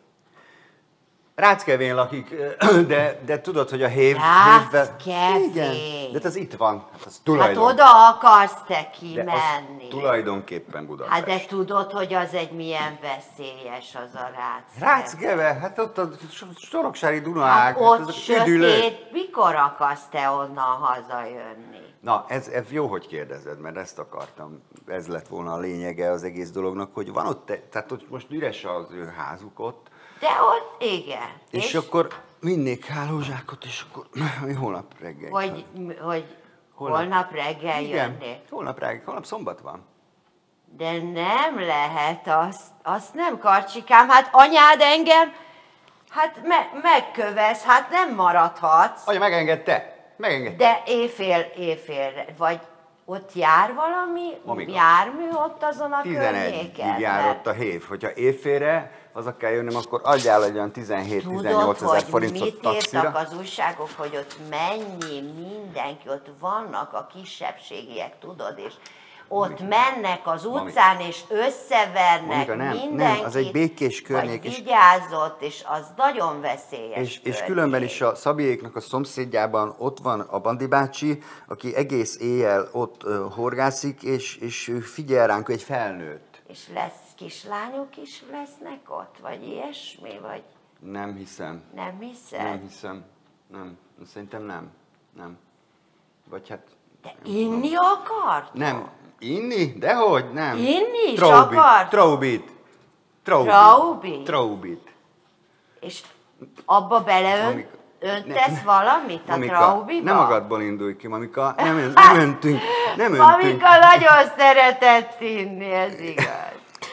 Ráckevén lakik, de, de tudod, hogy a hév... Ráckevén. Igen, de ez itt van. Hát, az Hát tulajdon, oda akarsz te de kimenni. az tulajdonképpen Budapest. Hát de tudod, hogy az egy milyen veszélyes az a Ráckeve. Ráckeve, hát ott a Soroksári Dunaág, Hát ott azok üdülők. sötét, mikor akarsz te onnan hazajönni? Na, ez, ez jó, hogy kérdezed, mert ezt akartam. Ez lett volna a lényege az egész dolognak, hogy van ott, tehát ott most üres az ő házuk ott, De ott, igen. és, és akkor vinnék hálózsákot, és akkor mi holnap reggel. Hogy, hogy Holnap, holnap reggel igen, jönnék. holnap reggel, holnap szombat van. De nem lehet, azt, azt nem, Karcsikám, hát anyád engem, hát me, megkövesz, hát nem maradhatsz. Anya, megengedte? Megengedte. De éjfél, éjfélre, vagy ott jár valami Mamika. jármű ott azon a tizenegyig környéken? jár Mert ott a hév. Hogyha évfélre haza kell jönnöm, akkor adjál egy olyan tizenhét-tizennyolc ezer Tudod, hogy mit forintot taxira. írtak az újságok, hogy ott mennyi mindenki, ott vannak a kisebbségiek, tudod, és ott Mamika. mennek az utcán, és összevernek Mamika, nem, nem, mindenkit. az egy békés környék, Vagy és- vigyázott, és az nagyon veszélyes És, és környék. különben is a Szabiéknak a szomszédjában ott van a Bandi bácsi, aki egész éjjel ott uh, horgászik, és, és ő figyel ránk, ő egy felnőtt. És lesz kislányok is lesznek ott, vagy ilyesmi, vagy Nem hiszem. nem hiszed? Nem hiszem. Nem. Szerintem nem. Nem. Vagy hát... De inni akart? Nem. Inni? Dehogy? Nem. Inni is Traubit. akart? Traubit. Traubit. Traubit? Traubit. És abba beleönt, Mamika, öntesz ne- valamit a Mamika, traubiba? nem magadból indulj ki, Mamika. Nem, ön- nem öntünk. Nem öntünk. Mamika nagyon szeretett inni, ez igaz.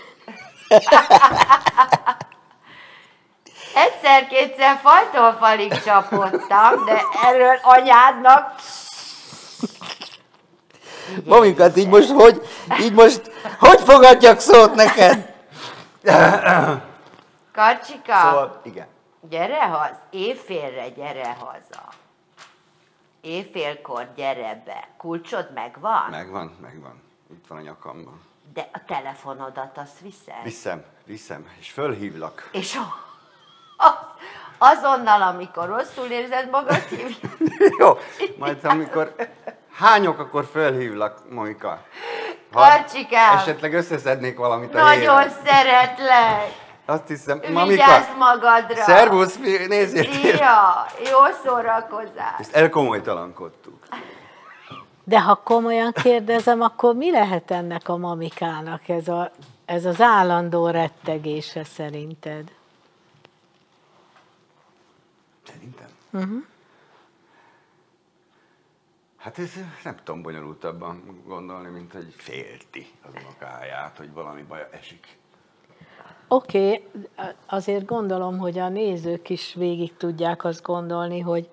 Egyszer-kétszer fajtól falig csapottam, de erről anyádnak... Mamika, így most hogy, így most hogy fogadjak szót neked? Karcsika, Szóval, igen. gyere haza, éjfélre gyere haza. Éjfélkor gyere be. Kulcsod megvan? Megvan, megvan. Itt van a nyakamban. De a telefonodat azt viszed? Viszem, viszem, és fölhívlak. És a- az, azonnal, amikor rosszul érzed magad, hívj. Jó, majd amikor hányok, akkor fölhívlak, Mamika. Ha Karcsikám, esetleg összeszednék valamit a nagyon héven. szeretlek. Azt hiszem, Vigyázz Mamika. magadra. Szervusz, fi- nézzél. Szia, jó szórakozás. Ezt elkomolytalankodtuk. De ha komolyan kérdezem, akkor mi lehet ennek a mamikának, ez, a, ez az állandó rettegése szerinted? Szerintem. Uh-huh. Hát ez nem tudom bonyolultabban gondolni, mint hogy félti az unokáját, hogy valami baj esik. Oké, okay, azért gondolom, hogy a nézők is végig tudják azt gondolni, hogy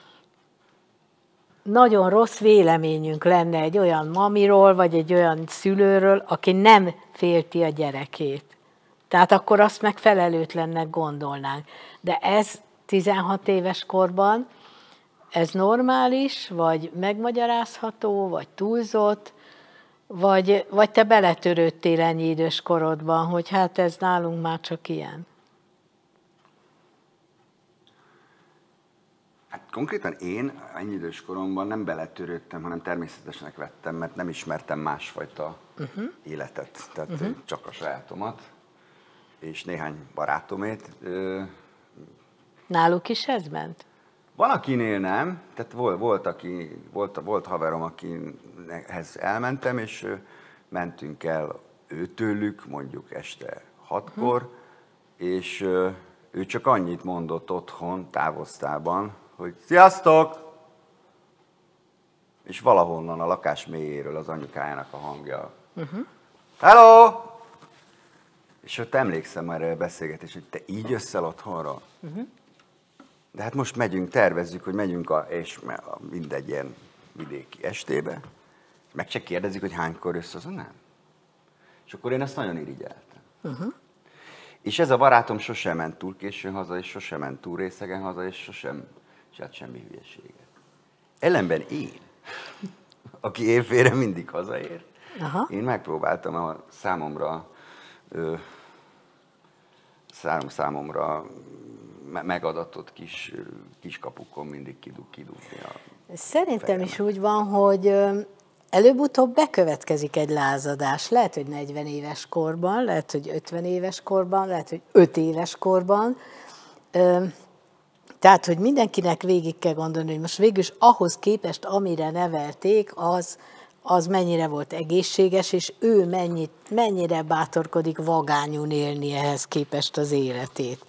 nagyon rossz véleményünk lenne egy olyan mamiról, vagy egy olyan szülőről, aki nem félti a gyerekét. Tehát akkor azt meg felelőtlennek gondolnánk. De ez tizenhat éves korban, ez normális, vagy megmagyarázható, vagy túlzott, vagy, vagy te beletörődtél ennyi idős korodban, hogy hát ez nálunk már csak ilyen. Hát konkrétan én ennyi idős koromban nem beletörődtem, hanem természetesnek vettem, mert nem ismertem másfajta uh-huh. életet. Tehát uh-huh. csak a sajátomat, és néhány barátomét. Náluk is ez ment? Van, akinél nem, tehát volt, volt, aki, volt, volt haverom, akihez elmentem, és mentünk el őtőlük, mondjuk este hatkor, uh-huh. és ő csak annyit mondott otthon, távoztában, hogy sziasztok! És valahonnan a lakás mélyéről az anyukájának a hangja. Uh-huh. Hello! És ott emlékszem erre a beszélgetés, hogy te így jössz otthonra? Uh-huh. De hát most megyünk, tervezzük, hogy megyünk, a, és mindegy ilyen vidéki estébe. Meg se kérdezik, hogy hánykor jössz, az nem. És akkor én ezt nagyon irigyeltem. Uh-huh. És ez a barátom sosem ment túl későn haza, és sosem ment túl részegen haza, és sosem csinált semmi hülyeséget. Ellenben én, aki évfélre mindig hazaér, Aha. én megpróbáltam a számomra, ö, szám, számomra megadatott kis, kis kapukon mindig kidug, kidugni a Szerintem fejemet. is úgy van, hogy előbb-utóbb bekövetkezik egy lázadás. Lehet, hogy negyven éves korban, lehet, hogy ötven éves korban, lehet, hogy öt éves korban. Tehát, hogy mindenkinek végig kell gondolni, hogy most végül is ahhoz képest, amire nevelték, az, az mennyire volt egészséges, és ő mennyit, mennyire bátorkodik vagányul élni ehhez képest az életét.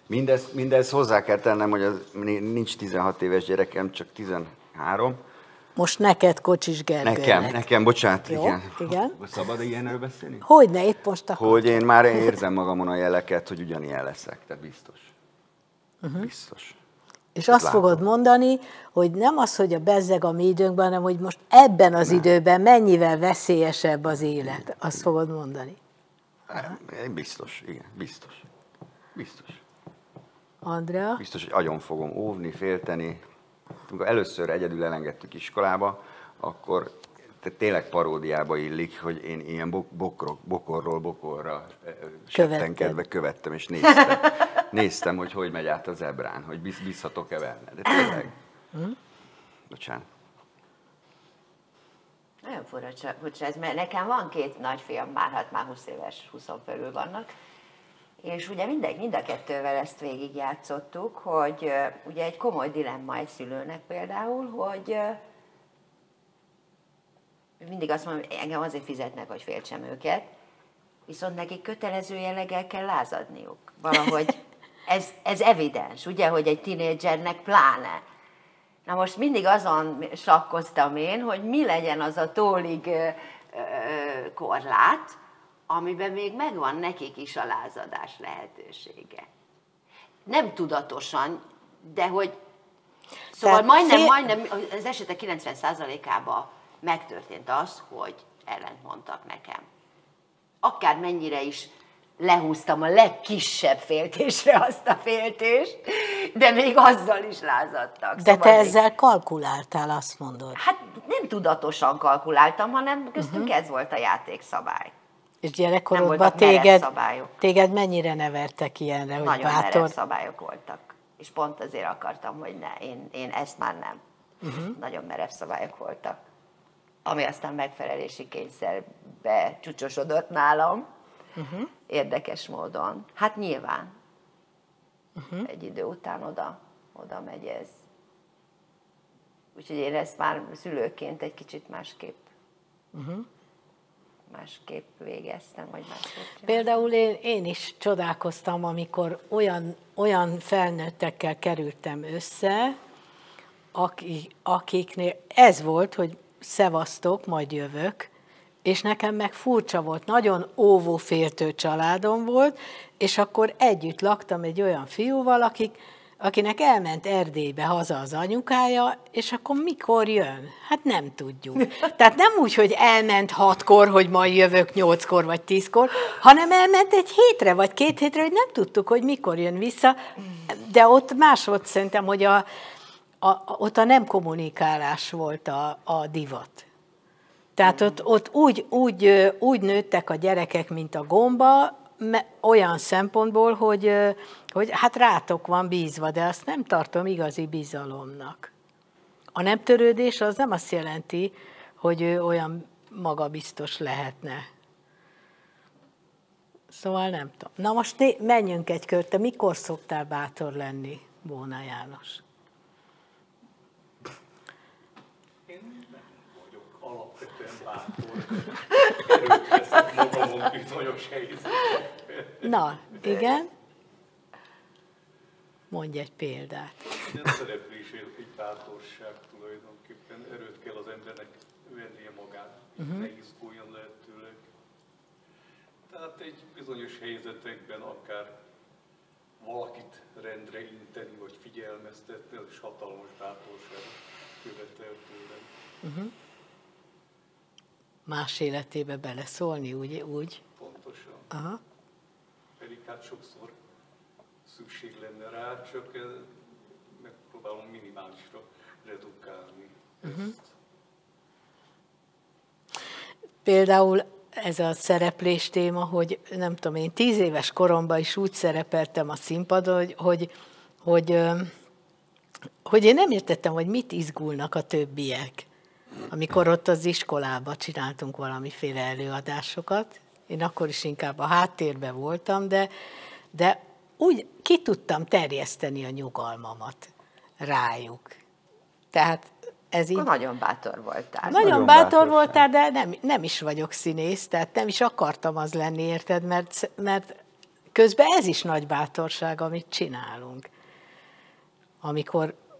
Mindez, mindez hozzá kell tennem, hogy az, nincs tizenhat éves gyerekem, csak tizenhárom, most neked, Kocsis Gergelynek. Nekem, nekem, bocsánat, Jó, igen. igen. Szabad ilyenről beszélni? Hogyne, épp most akartam. Hogy én már érzem magamon a jeleket, hogy ugyanilyen leszek, tehát biztos. Uh-huh. Biztos. És azt látom. fogod mondani, hogy nem az, hogy a bezzeg a mi időnkben, hanem hogy most ebben az nem. időben mennyivel veszélyesebb az élet. Azt fogod mondani. Nem, biztos, igen, biztos. Biztos. Andrea? Biztos, hogy agyon fogom óvni, félteni. Amikor először egyedül elengedtük iskolába, akkor tényleg paródiába illik, hogy én ilyen bok, bokrok, bokorról bokorra settenkedve követtem, és néztem, néztem, hogy hogy megy át a zebrán, hogy biz, bízhatok-e benne. De tényleg. Bocsánat. Nagyon furcsa, furcsa ez, mert nekem van két nagyfiam, már hát már húsz éves, húszon felül vannak, és ugye mind, mind a kettővel ezt végigjátszottuk, hogy uh, ugye egy komoly dilemma egy szülőnek például, hogy uh, mindig azt mondom, hogy engem azért fizetnek, hogy féltsem őket, viszont nekik kötelező jelleggel kell lázadniuk. Valahogy ez, ez evidens, ugye, hogy egy tinédzsernek pláne. Na most mindig azon sakkoztam én, hogy mi legyen az a tólig ö, ö, korlát, amiben még megvan nekik is a lázadás lehetősége. Nem tudatosan, de hogy... Szóval Tehát majdnem, fél... majdnem, az esetek kilencven százalékában megtörtént az, hogy ellent mondtak nekem. Akár mennyire is lehúztam a legkisebb féltésre azt a féltést, de még azzal is lázadtak. De szóval te ezzel még... kalkuláltál, azt mondod? Hát nem tudatosan kalkuláltam, hanem köztünk uh-huh. ez volt a játékszabály. És gyerekkorodban téged, téged mennyire nevertek ilyenre, hogy Nagyon bátor? merev szabályok voltak. És pont azért akartam, hogy ne, én, én ezt már nem. Uh-huh. Nagyon merev szabályok voltak. Ami aztán megfelelési kényszerbe csúcsosodott nálam. Uh-huh. Érdekes módon. Hát nyilván. Uh-huh. Egy idő után oda, oda megy ez. Úgyhogy én ezt már szülőként egy kicsit másképp, uh-huh. másképp végeztem, vagy másképp. Például én, én is csodálkoztam, amikor olyan, olyan felnőttekkel kerültem össze, akik, akiknél ez volt, hogy szevasztok, majd jövök, és nekem meg furcsa volt, nagyon óvóféltő családom volt, és akkor együtt laktam egy olyan fiúval, akik, akinek elment Erdélybe haza az anyukája, és akkor mikor jön? Hát nem tudjuk. Tehát nem úgy, hogy elment hatkor, hogy majd jövök nyolckor vagy tízkor, hanem elment egy hétre vagy két hétre, hogy nem tudtuk, hogy mikor jön vissza, de ott más volt szerintem, hogy a, a, ott a nem kommunikálás volt a, a divat. Tehát ott, ott úgy, úgy, úgy nőttek a gyerekek, mint a gomba, olyan szempontból, hogy, hogy hát rátok van bízva, de azt nem tartom igazi bizalomnak. A nem törődés az nem azt jelenti, hogy ő olyan magabiztos lehetne. Szóval nem tudom. Na most né- menjünk egy kört. Te mikor szoktál bátor lenni, Bóna János? Alapvetően bátor, erőt veszek magamon bizonyos helyzetekben. Na, igen? Mondj egy példát. Nem szereplés egy bátorság tulajdonképpen, erőt kell az embernek vennie magát, uh-huh. ne izguljon lehetőleg. Tehát egy bizonyos helyzetekben akár valakit rendre inteni, vagy figyelmeztetni, az is hatalmas bátorság követel tőlem. Uh-huh. Más életébe beleszólni, úgy? úgy? Pontosan. Aha. Pedig hát sokszor szükség lenne rá, csak megpróbálom minimálisra redukálni uh-huh. ezt. Például ez a szereplés téma, hogy nem tudom, én tíz éves koromban is úgy szerepeltem a színpadon, hogy, hogy, hogy, hogy én nem értettem, hogy mit izgulnak a többiek. Amikor ott az iskolában csináltunk valamiféle előadásokat, én akkor is inkább a háttérben voltam, de, de úgy ki tudtam terjeszteni a nyugalmamat rájuk. Tehát ez így... Nagyon bátor voltál. Nagyon, nagyon bátor, bátor voltál, de nem, nem is vagyok színész, tehát nem is akartam az lenni, érted, mert, mert közben ez is nagy bátorság, amit csinálunk. Amikor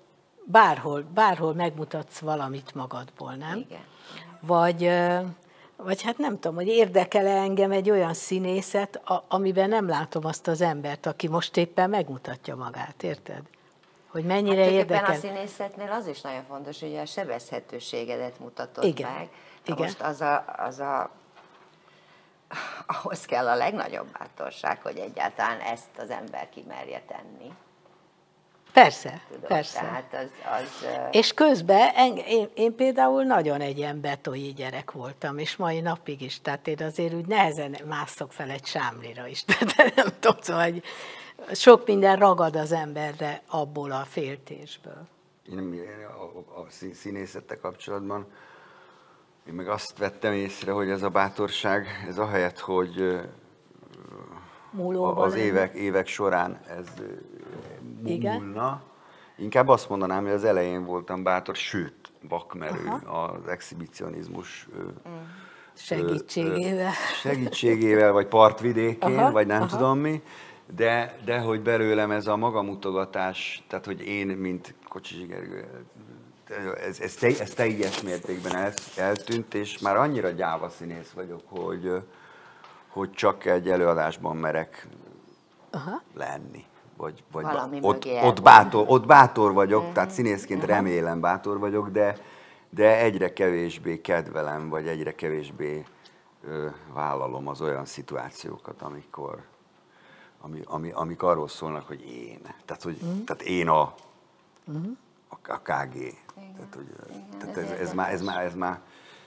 bárhol, bárhol megmutatsz valamit magadból, nem? Igen. Vagy, vagy hát nem tudom, hogy érdekel-e engem egy olyan színészet, a, amiben nem látom azt az embert, aki most éppen megmutatja magát, érted? Hogy mennyire hát érdekel. a színészetnél az is nagyon fontos, hogy a sebezhetőségedet mutatod Igen. meg. Igen. Most az a, az a, ahhoz kell a legnagyobb bátorság, hogy egyáltalán ezt az ember kimerje tenni. Persze, Tudod, persze. Tehát az, az, és közben en, én, én például nagyon egy ilyen betonyi gyerek voltam, és mai napig is, tehát én azért úgy nehezen mászok fel egy sámlira is, tehát nem tudom, szóval, hogy sok minden ragad az emberre abból a féltésből. Én a, a színészettel kapcsolatban én meg azt vettem észre, hogy ez a bátorság, ez ahelyett, hogy Múlóban az lenni. évek, évek során ez Igen. múlna, inkább azt mondanám, hogy az elején voltam bátor, sőt, vakmerő Aha. az exhibicionizmus Segítségével. segítségével, vagy partvidékén, Aha, vagy nem aha. tudom mi, de, de hogy belőlem ez a magamutogatás, tehát hogy én, mint Kocsis Gergő, ez, ez, te, ez teljes mértékben el, eltűnt, és már annyira gyáva színész vagyok, hogy, hogy csak egy előadásban merek Aha. lenni. Vagy, vagy Valami ott, mögé ott, elbújni. bátor, ott bátor vagyok, tehát színészként remélem bátor vagyok, de, de egyre kevésbé kedvelem, vagy egyre kevésbé ö, vállalom az olyan szituációkat, amikor, ami, ami, amik arról szólnak, hogy én. Tehát, hogy, Mm. tehát én a, a, a ká gé. Tehát, hogy, tehát ez, ez, már, ez, már, ez már...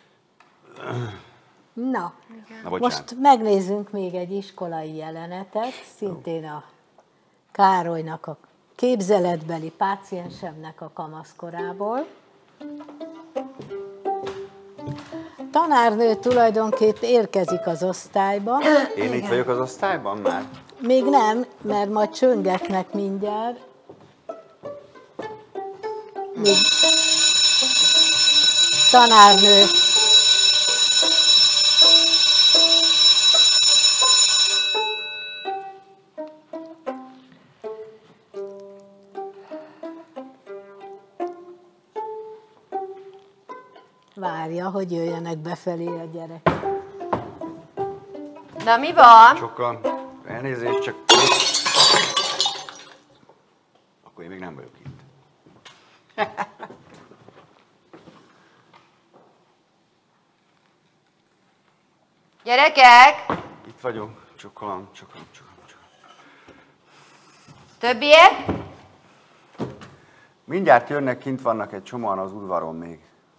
Na, Na, bocsánat. most megnézzünk még egy iskolai jelenetet, szintén a Károlynak, a képzeletbeli páciensemnek a kamaszkorából. Tanárnő tulajdonképp érkezik az osztályba. Én itt vagyok az osztályban már? Még nem, mert majd csöngetnek mindjárt. Még tanárnő. Várja, hogy jöjjenek befelé a gyerekek. Na mi van? Sokan. Elnézést, csak... Akkor én még nem vagyok itt. Gyerekek! Itt vagyok. Csokolom, csokolom, csokolom, csokolom. Többiek? Mindjárt jönnek, kint vannak egy csomóan az udvaron még.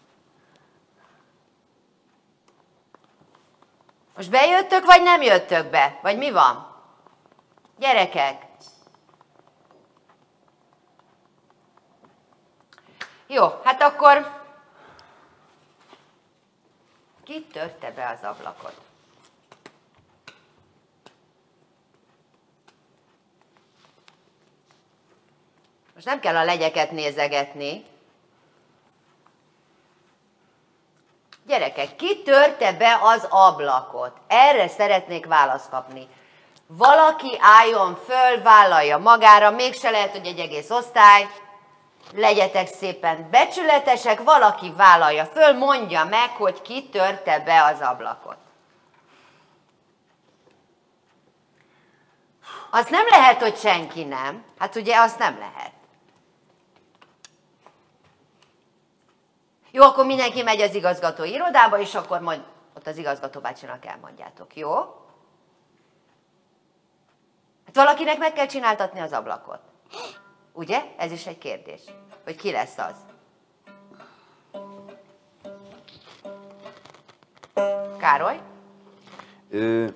Most bejöttök, vagy nem jöttök be? Vagy mi van? Gyerekek! Jó, hát akkor... Ki törte be az ablakot? Most nem kell a legyeket nézegetni. Gyerekek, ki törte be az ablakot? Erre szeretnék választ kapni. Valaki álljon föl, vállalja magára, mégse lehet, hogy egy egész osztály. Legyetek szépen becsületesek, valaki vállalja föl, mondja meg, hogy ki törte be az ablakot. Az nem lehet, hogy senki nem. Hát ugye azt nem lehet. Jó, akkor mindenki megy az igazgató irodába, és akkor majd ott az igazgató bácsinak elmondjátok, jó? Hát valakinek meg kell csináltatni az ablakot. Ugye? Ez is egy kérdés. Hogy ki lesz az? Károly? Ö,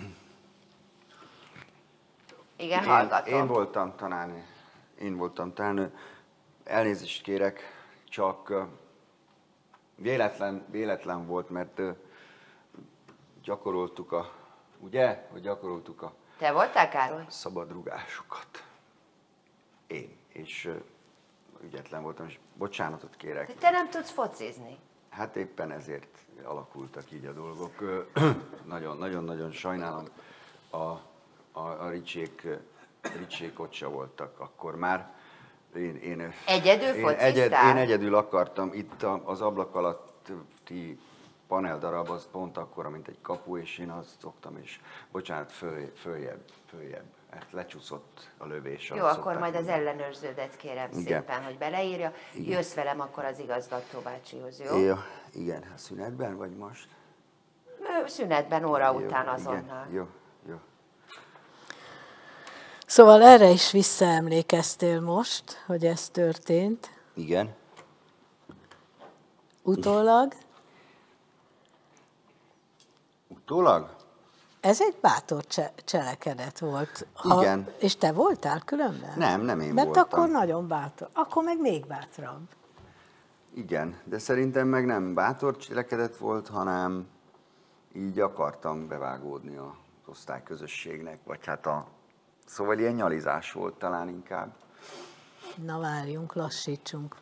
Igen, én, hallgatom. én voltam tanárnő. Én voltam tanárnő. Elnézést kérek, csak ö, véletlen, véletlen volt, mert ö, gyakoroltuk a, ugye, hogy gyakoroltuk a Te voltál, Károly? szabadrugásukat. Én. És ö, ügyetlen voltam, és bocsánatot kérek. Te nem tudsz focizni. Hát éppen ezért alakultak így a dolgok. Nagyon-nagyon-nagyon sajnálom. A, a, a Ricsék, Ricsék ott se voltak akkor már. Én, én, Egyedül én, fociztál? egyed, én egyedül akartam. Itt a, az ablak alatti paneldarab az pont akkora, mint egy kapu, és én azt szoktam, és bocsánat, föl, följebb, följebb. Hát lecsúszott a lövés. Jó, akkor majd az ellenőrződet kérem igen. szépen, hogy beleírja. Igen. Jössz velem akkor az igazgató bácsihoz, jó? É, igen, a szünetben vagy most? Szünetben, óra jó, után azonnal. Igen. Jó, jó. Szóval erre is visszaemlékeztél most, hogy ez történt. Igen. Utólag. Utólag? Ez egy bátor cse- cselekedet volt. Ha, Igen. És te voltál különben? Nem, nem én Mert voltam. akkor nagyon bátor. Akkor meg még bátrabb. Igen, de szerintem meg nem bátor cselekedet volt, hanem így akartam bevágódni az osztályközösségnek, vagy hát a... Szóval ilyen nyalizás volt talán inkább. Na várjunk, lassítsunk.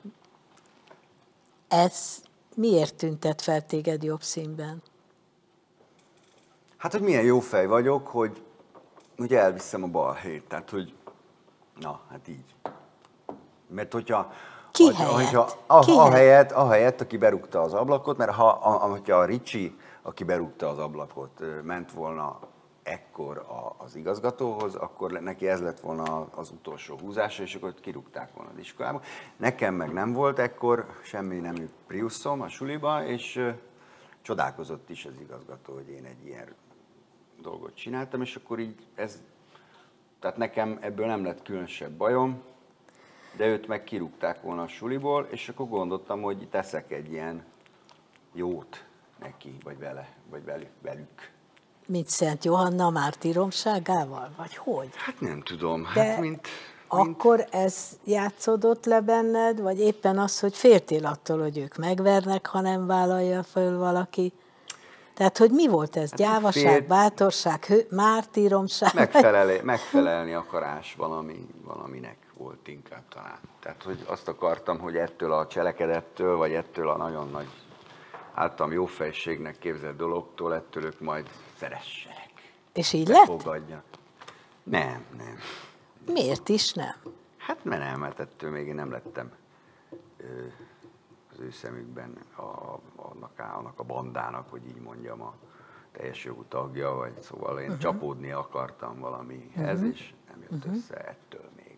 Ez miért tüntet fel téged jobb színben? Hát, hogy milyen jó fej vagyok, hogy, hogy elviszem a balhét, tehát, hogy na, hát így. Mert hogyha... Ki hogyha, helyett? hogyha a, Ki a helyett? A helyett, aki berúgta az ablakot, mert ha, a, hogyha a Ricsi, aki berúgta az ablakot, ment volna ekkor a, az igazgatóhoz, akkor neki ez lett volna az utolsó húzása, és akkor kirúgták volna az iskolába. Nekem meg nem volt ekkor semmi nemű Priuszom a suliba, és uh, csodálkozott is az igazgató, hogy én egy ilyen dolgot csináltam, és akkor így ez, tehát nekem ebből nem lett különösebb bajom, de őt meg kirúgták volna a suliból, és akkor gondoltam, hogy teszek egy ilyen jót neki, vagy vele, vagy velük. velük. Mint Szent Johanna mártíromságával? Vagy hogy? Hát nem tudom, De hát mint... akkor ez játszódott le benned, vagy éppen az, hogy féltél attól, hogy ők megvernek, ha nem vállalja föl valaki? Tehát, hogy mi volt ez? Hát gyávaság, fél... bátorság, hő, mártíromság? Megfelelé, megfelelni akarás valami, valaminek volt inkább talán. Tehát, hogy azt akartam, hogy ettől a cselekedettől, vagy ettől a nagyon nagy általam jófejségnek képzelt dologtól, ettől ők majd szeressenek. És így lett? Fogadja. Nem, nem. Miért is nem? Hát mert nem, mert ettől még én nem lettem ö, az ő szemükben a, annak, annak a bandának, hogy így mondjam, a teljes jogú tagja, vagy szóval én uh-huh. csapódni akartam valamihez, uh-huh. és nem jött uh-huh. össze ettől még.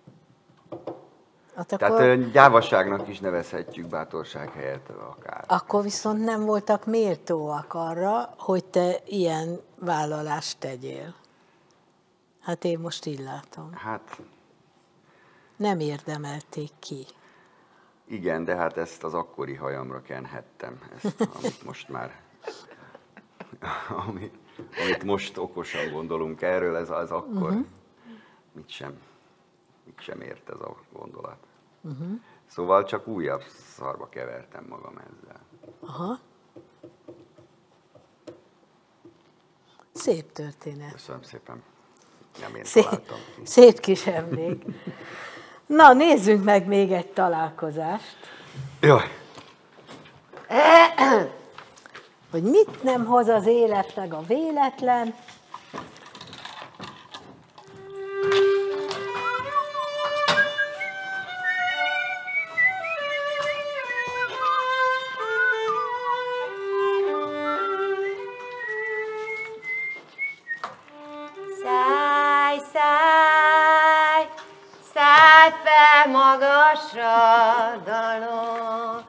Hát Tehát akkor... gyávaságnak is nevezhetjük bátorság helyett akár. Akkor viszont nem voltak méltóak arra, hogy te ilyen vállalást tegyél. Hát én most így látom. Hát... Nem érdemelték ki. Igen, de hát ezt az akkori hajamra kenhettem, ezt, amit most már... amit, amit most okosan gondolunk erről, ez az akkor uh-huh. mit sem, mit sem ért ez a gondolat. Uh-huh. Szóval csak újabb szarba kevertem magam ezzel. Aha. Szép történet. Köszönöm szépen. Nem én Szép, találtam ki. Szép kis emlék. Na, nézzünk meg még egy találkozást. Jaj. Hogy mit nem hoz az élet meg a véletlen. Szállj, szállj, szállj fel magasra, dalom.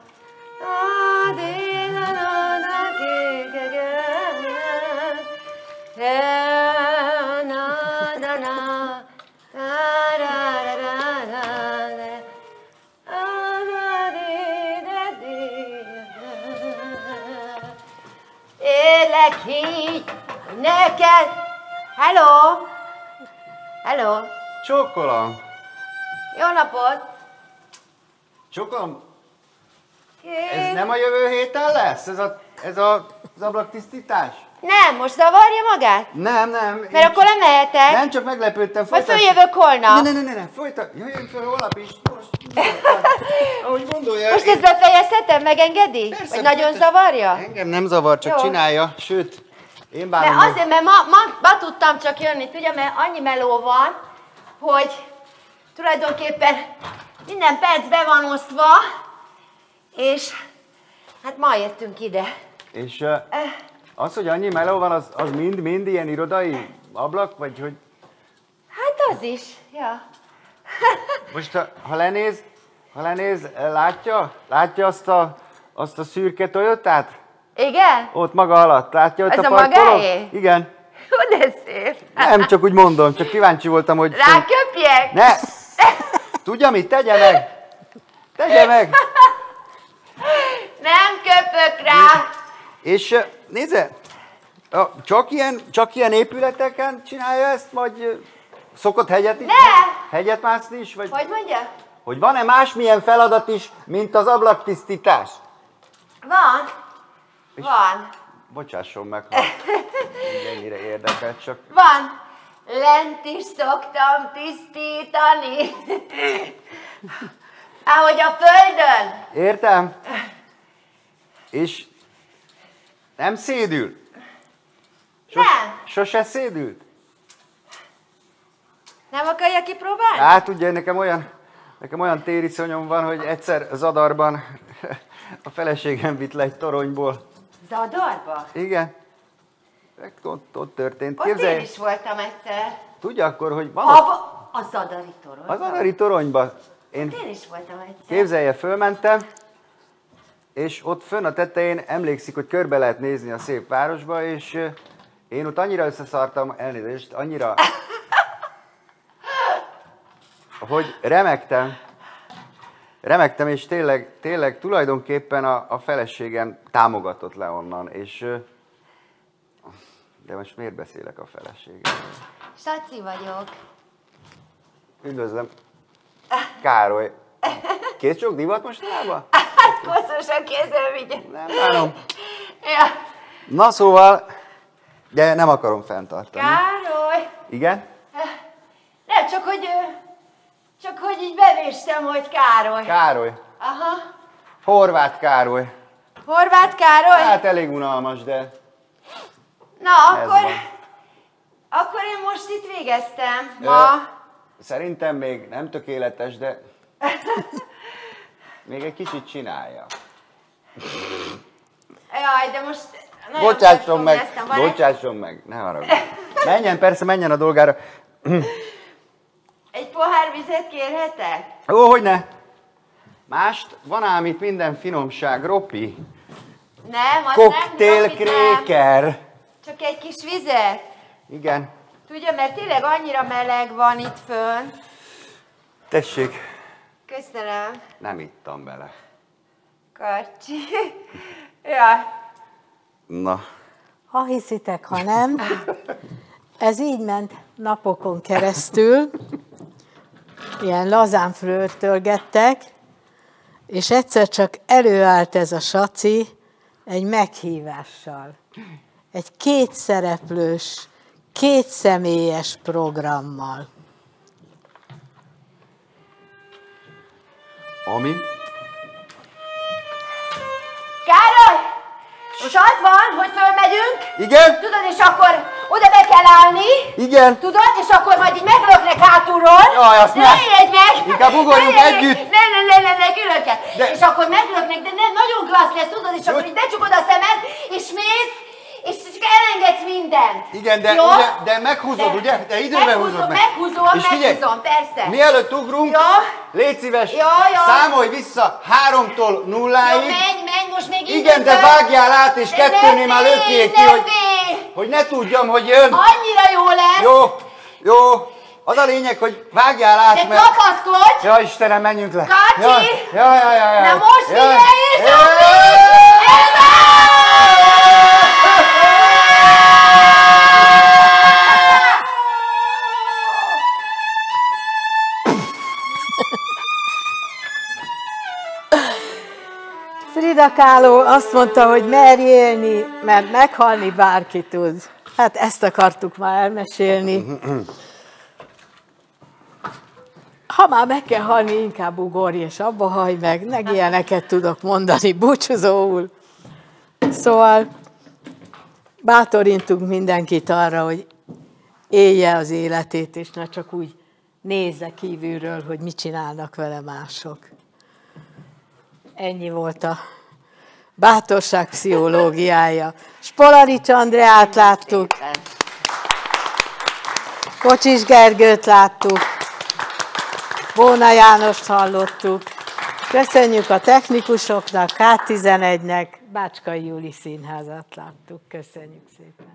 Élek így neked. Hello! Hello! Csókolom! Jó napot! Csókolom! Ez nem a jövő héten lesz? Ez, a, ez a, az ablaktisztítás? Nem, most zavarja magát? Nem, nem. Mert én akkor nem mehetek. Nem, csak meglepődtem. Majd följövök holnap. Ne, ne, ne, ne, folytat. Jöjjön föl holnap is. Most. Ahogy gondolja. Most ezt befejezhetem, megengedi? Persze, Vagy nagyon folytasd. zavarja? Engem nem zavar, csak Jó. csinálja. Sőt, én bánom. Mert azért, mert ma, ma, ma tudtam csak jönni, tudja, mert annyi meló van, hogy tulajdonképpen minden perc be van osztva, és hát ma értünk ide. És uh, az, hogy annyi meló van, az, az mind, mind ilyen irodai ablak, vagy hogy... Hát az is, ja. Most ha, ha lenéz, ha lenéz, látja? Látja azt a, azt a szürke Toyotát? Igen? Ott maga alatt, látja ott Ez a a parkoló? magáé? Igen. Jó, de szép. Nem, csak úgy mondom, csak kíváncsi voltam, hogy... Ráköpjek? Ne! Tudja mit? Tegye meg! Tegye meg! Nem köpök rá. És nézze, csak ilyen, csak ilyen épületeken csinálja ezt, vagy szokott hegyet is? Ne! Hegyet mászni is? Vagy, Hogy mondja? hogy van-e másmilyen feladat is, mint az ablaktisztítás? Van. Van. Bocsásson meg, ha ennyire érdekel, csak... Van. Lent is szoktam tisztítani. Ahogy a földön. Értem? És nem szédül? Sos, Nem. Sose szédült? Nem akarja kipróbálni? Hát ugye nekem olyan, nekem olyan tériszonyom van, hogy egyszer Zadarban a feleségem vitt le egy toronyból. Zadarba? Igen. Ott, ott történt. Ott Képzelj, én is voltam egyszer. tudja akkor, hogy van ott, Abba, a Zadari torony. az Zadari toronyban. Én Én is voltam egyszer. képzelje, fölmentem, és ott fönn a tetején emlékszik, hogy körbe lehet nézni a szép városba, és ö, én ott annyira összeszartam, elnézést, annyira, hogy remegtem, remegtem, és tényleg, tényleg tulajdonképpen a, a feleségem támogatott le onnan, és ö, de most miért beszélek a feleségem? Saci vagyok. Üdvözlöm. Károly. Kézcsók divat mostanában? Hát koszos a kézzel vigye. Nem bánom. Ja. Na szóval, de nem akarom fenntartani. Károly. Igen? Nem, csak hogy, ö, csak hogy így bevéstem, hogy Károly. Károly. Aha. Horváth Károly. Horváth Károly? Hát elég unalmas, de Na, ez akkor, van. akkor én most itt végeztem. Ö, Ma. Szerintem még nem tökéletes, de még egy kicsit csinálja. Jaj, de most nagyon Bocsásson meg, megfogeztem. Van egy- bocsásson meg, ne haragudj. Menjen, persze, menjen a dolgára. Egy pohár vizet kérhetek? Ó, hogy ne. Mást van ám itt minden finomság, Ropi. Nem, az Koktél nem, Robi, nem. kréker. Csak egy kis vizet. Igen. Tudja, mert tényleg annyira meleg van itt fönn. Tessék, Köszönöm. nem ittam bele. Karcsi. Ja. Na. Ha hiszitek, ha nem, ez így ment napokon keresztül, ilyen lazán flörtölgettek, és egyszer csak előállt ez a saci egy meghívással. Egy kétszereplős, kétszemélyes programmal. Ami? Károly! Most az van, hogy fölmegyünk. Igen? Tudod, és akkor oda be kell állni. Igen. Tudod, és akkor majd így meglöknek hátulról. Jaj, azt ne! ne. ijedj meg! Inkább ugorjunk Ne ijedj meg. együtt. Ne, ne, ne, ne, ne, külön kell. De- És akkor meglöknek, de ne, nagyon klassz lesz, tudod, és akkor Jó. így becsukod a szemed, és mész, és csak elengedsz mindent. Igen, de, Jó? ugye, de meghúzod, De- ugye? De időben meghúzom, húzod meg. meghúzom, És figyelj, meghúzom, persze. mielőtt ugrunk, Jó. légy szíves, Jó, jó. számolj vissza háromtól Jó, nulláig. menj, menj, most még Igen, de időben. vágjál át, és De kettőnél ne már félj, lökjék ki, ne hogy, félj. hogy ne tudjam, hogy jön. Annyira jó lesz. Jó, jó. Az a lényeg, hogy vágjál át, De mert... kapaszkodj. Ja, Istenem, menjünk le. Kacsi! Jaj, jaj, jaj, jaj. Na most Jaj. figyelj is, Frida Kahlo azt mondta, hogy merj élni, mert meghalni bárki tud. Hát ezt akartuk már elmesélni. Ha már meg kell halni, inkább ugorj, és abba hajj meg. Meg ilyeneket tudok mondani búcsúzóul. Szóval bátorítunk mindenkit arra, hogy élje az életét, és ne csak úgy nézze kívülről, hogy mit csinálnak vele mások. Ennyi volt a bátorság pszichológiája. Spolarics Andreát láttuk, Kocsis Gergőt láttuk, Bóna Jánost hallottuk. Köszönjük a technikusoknak, K tizenegynek, Bácskai Júli Színházat láttuk. Köszönjük szépen.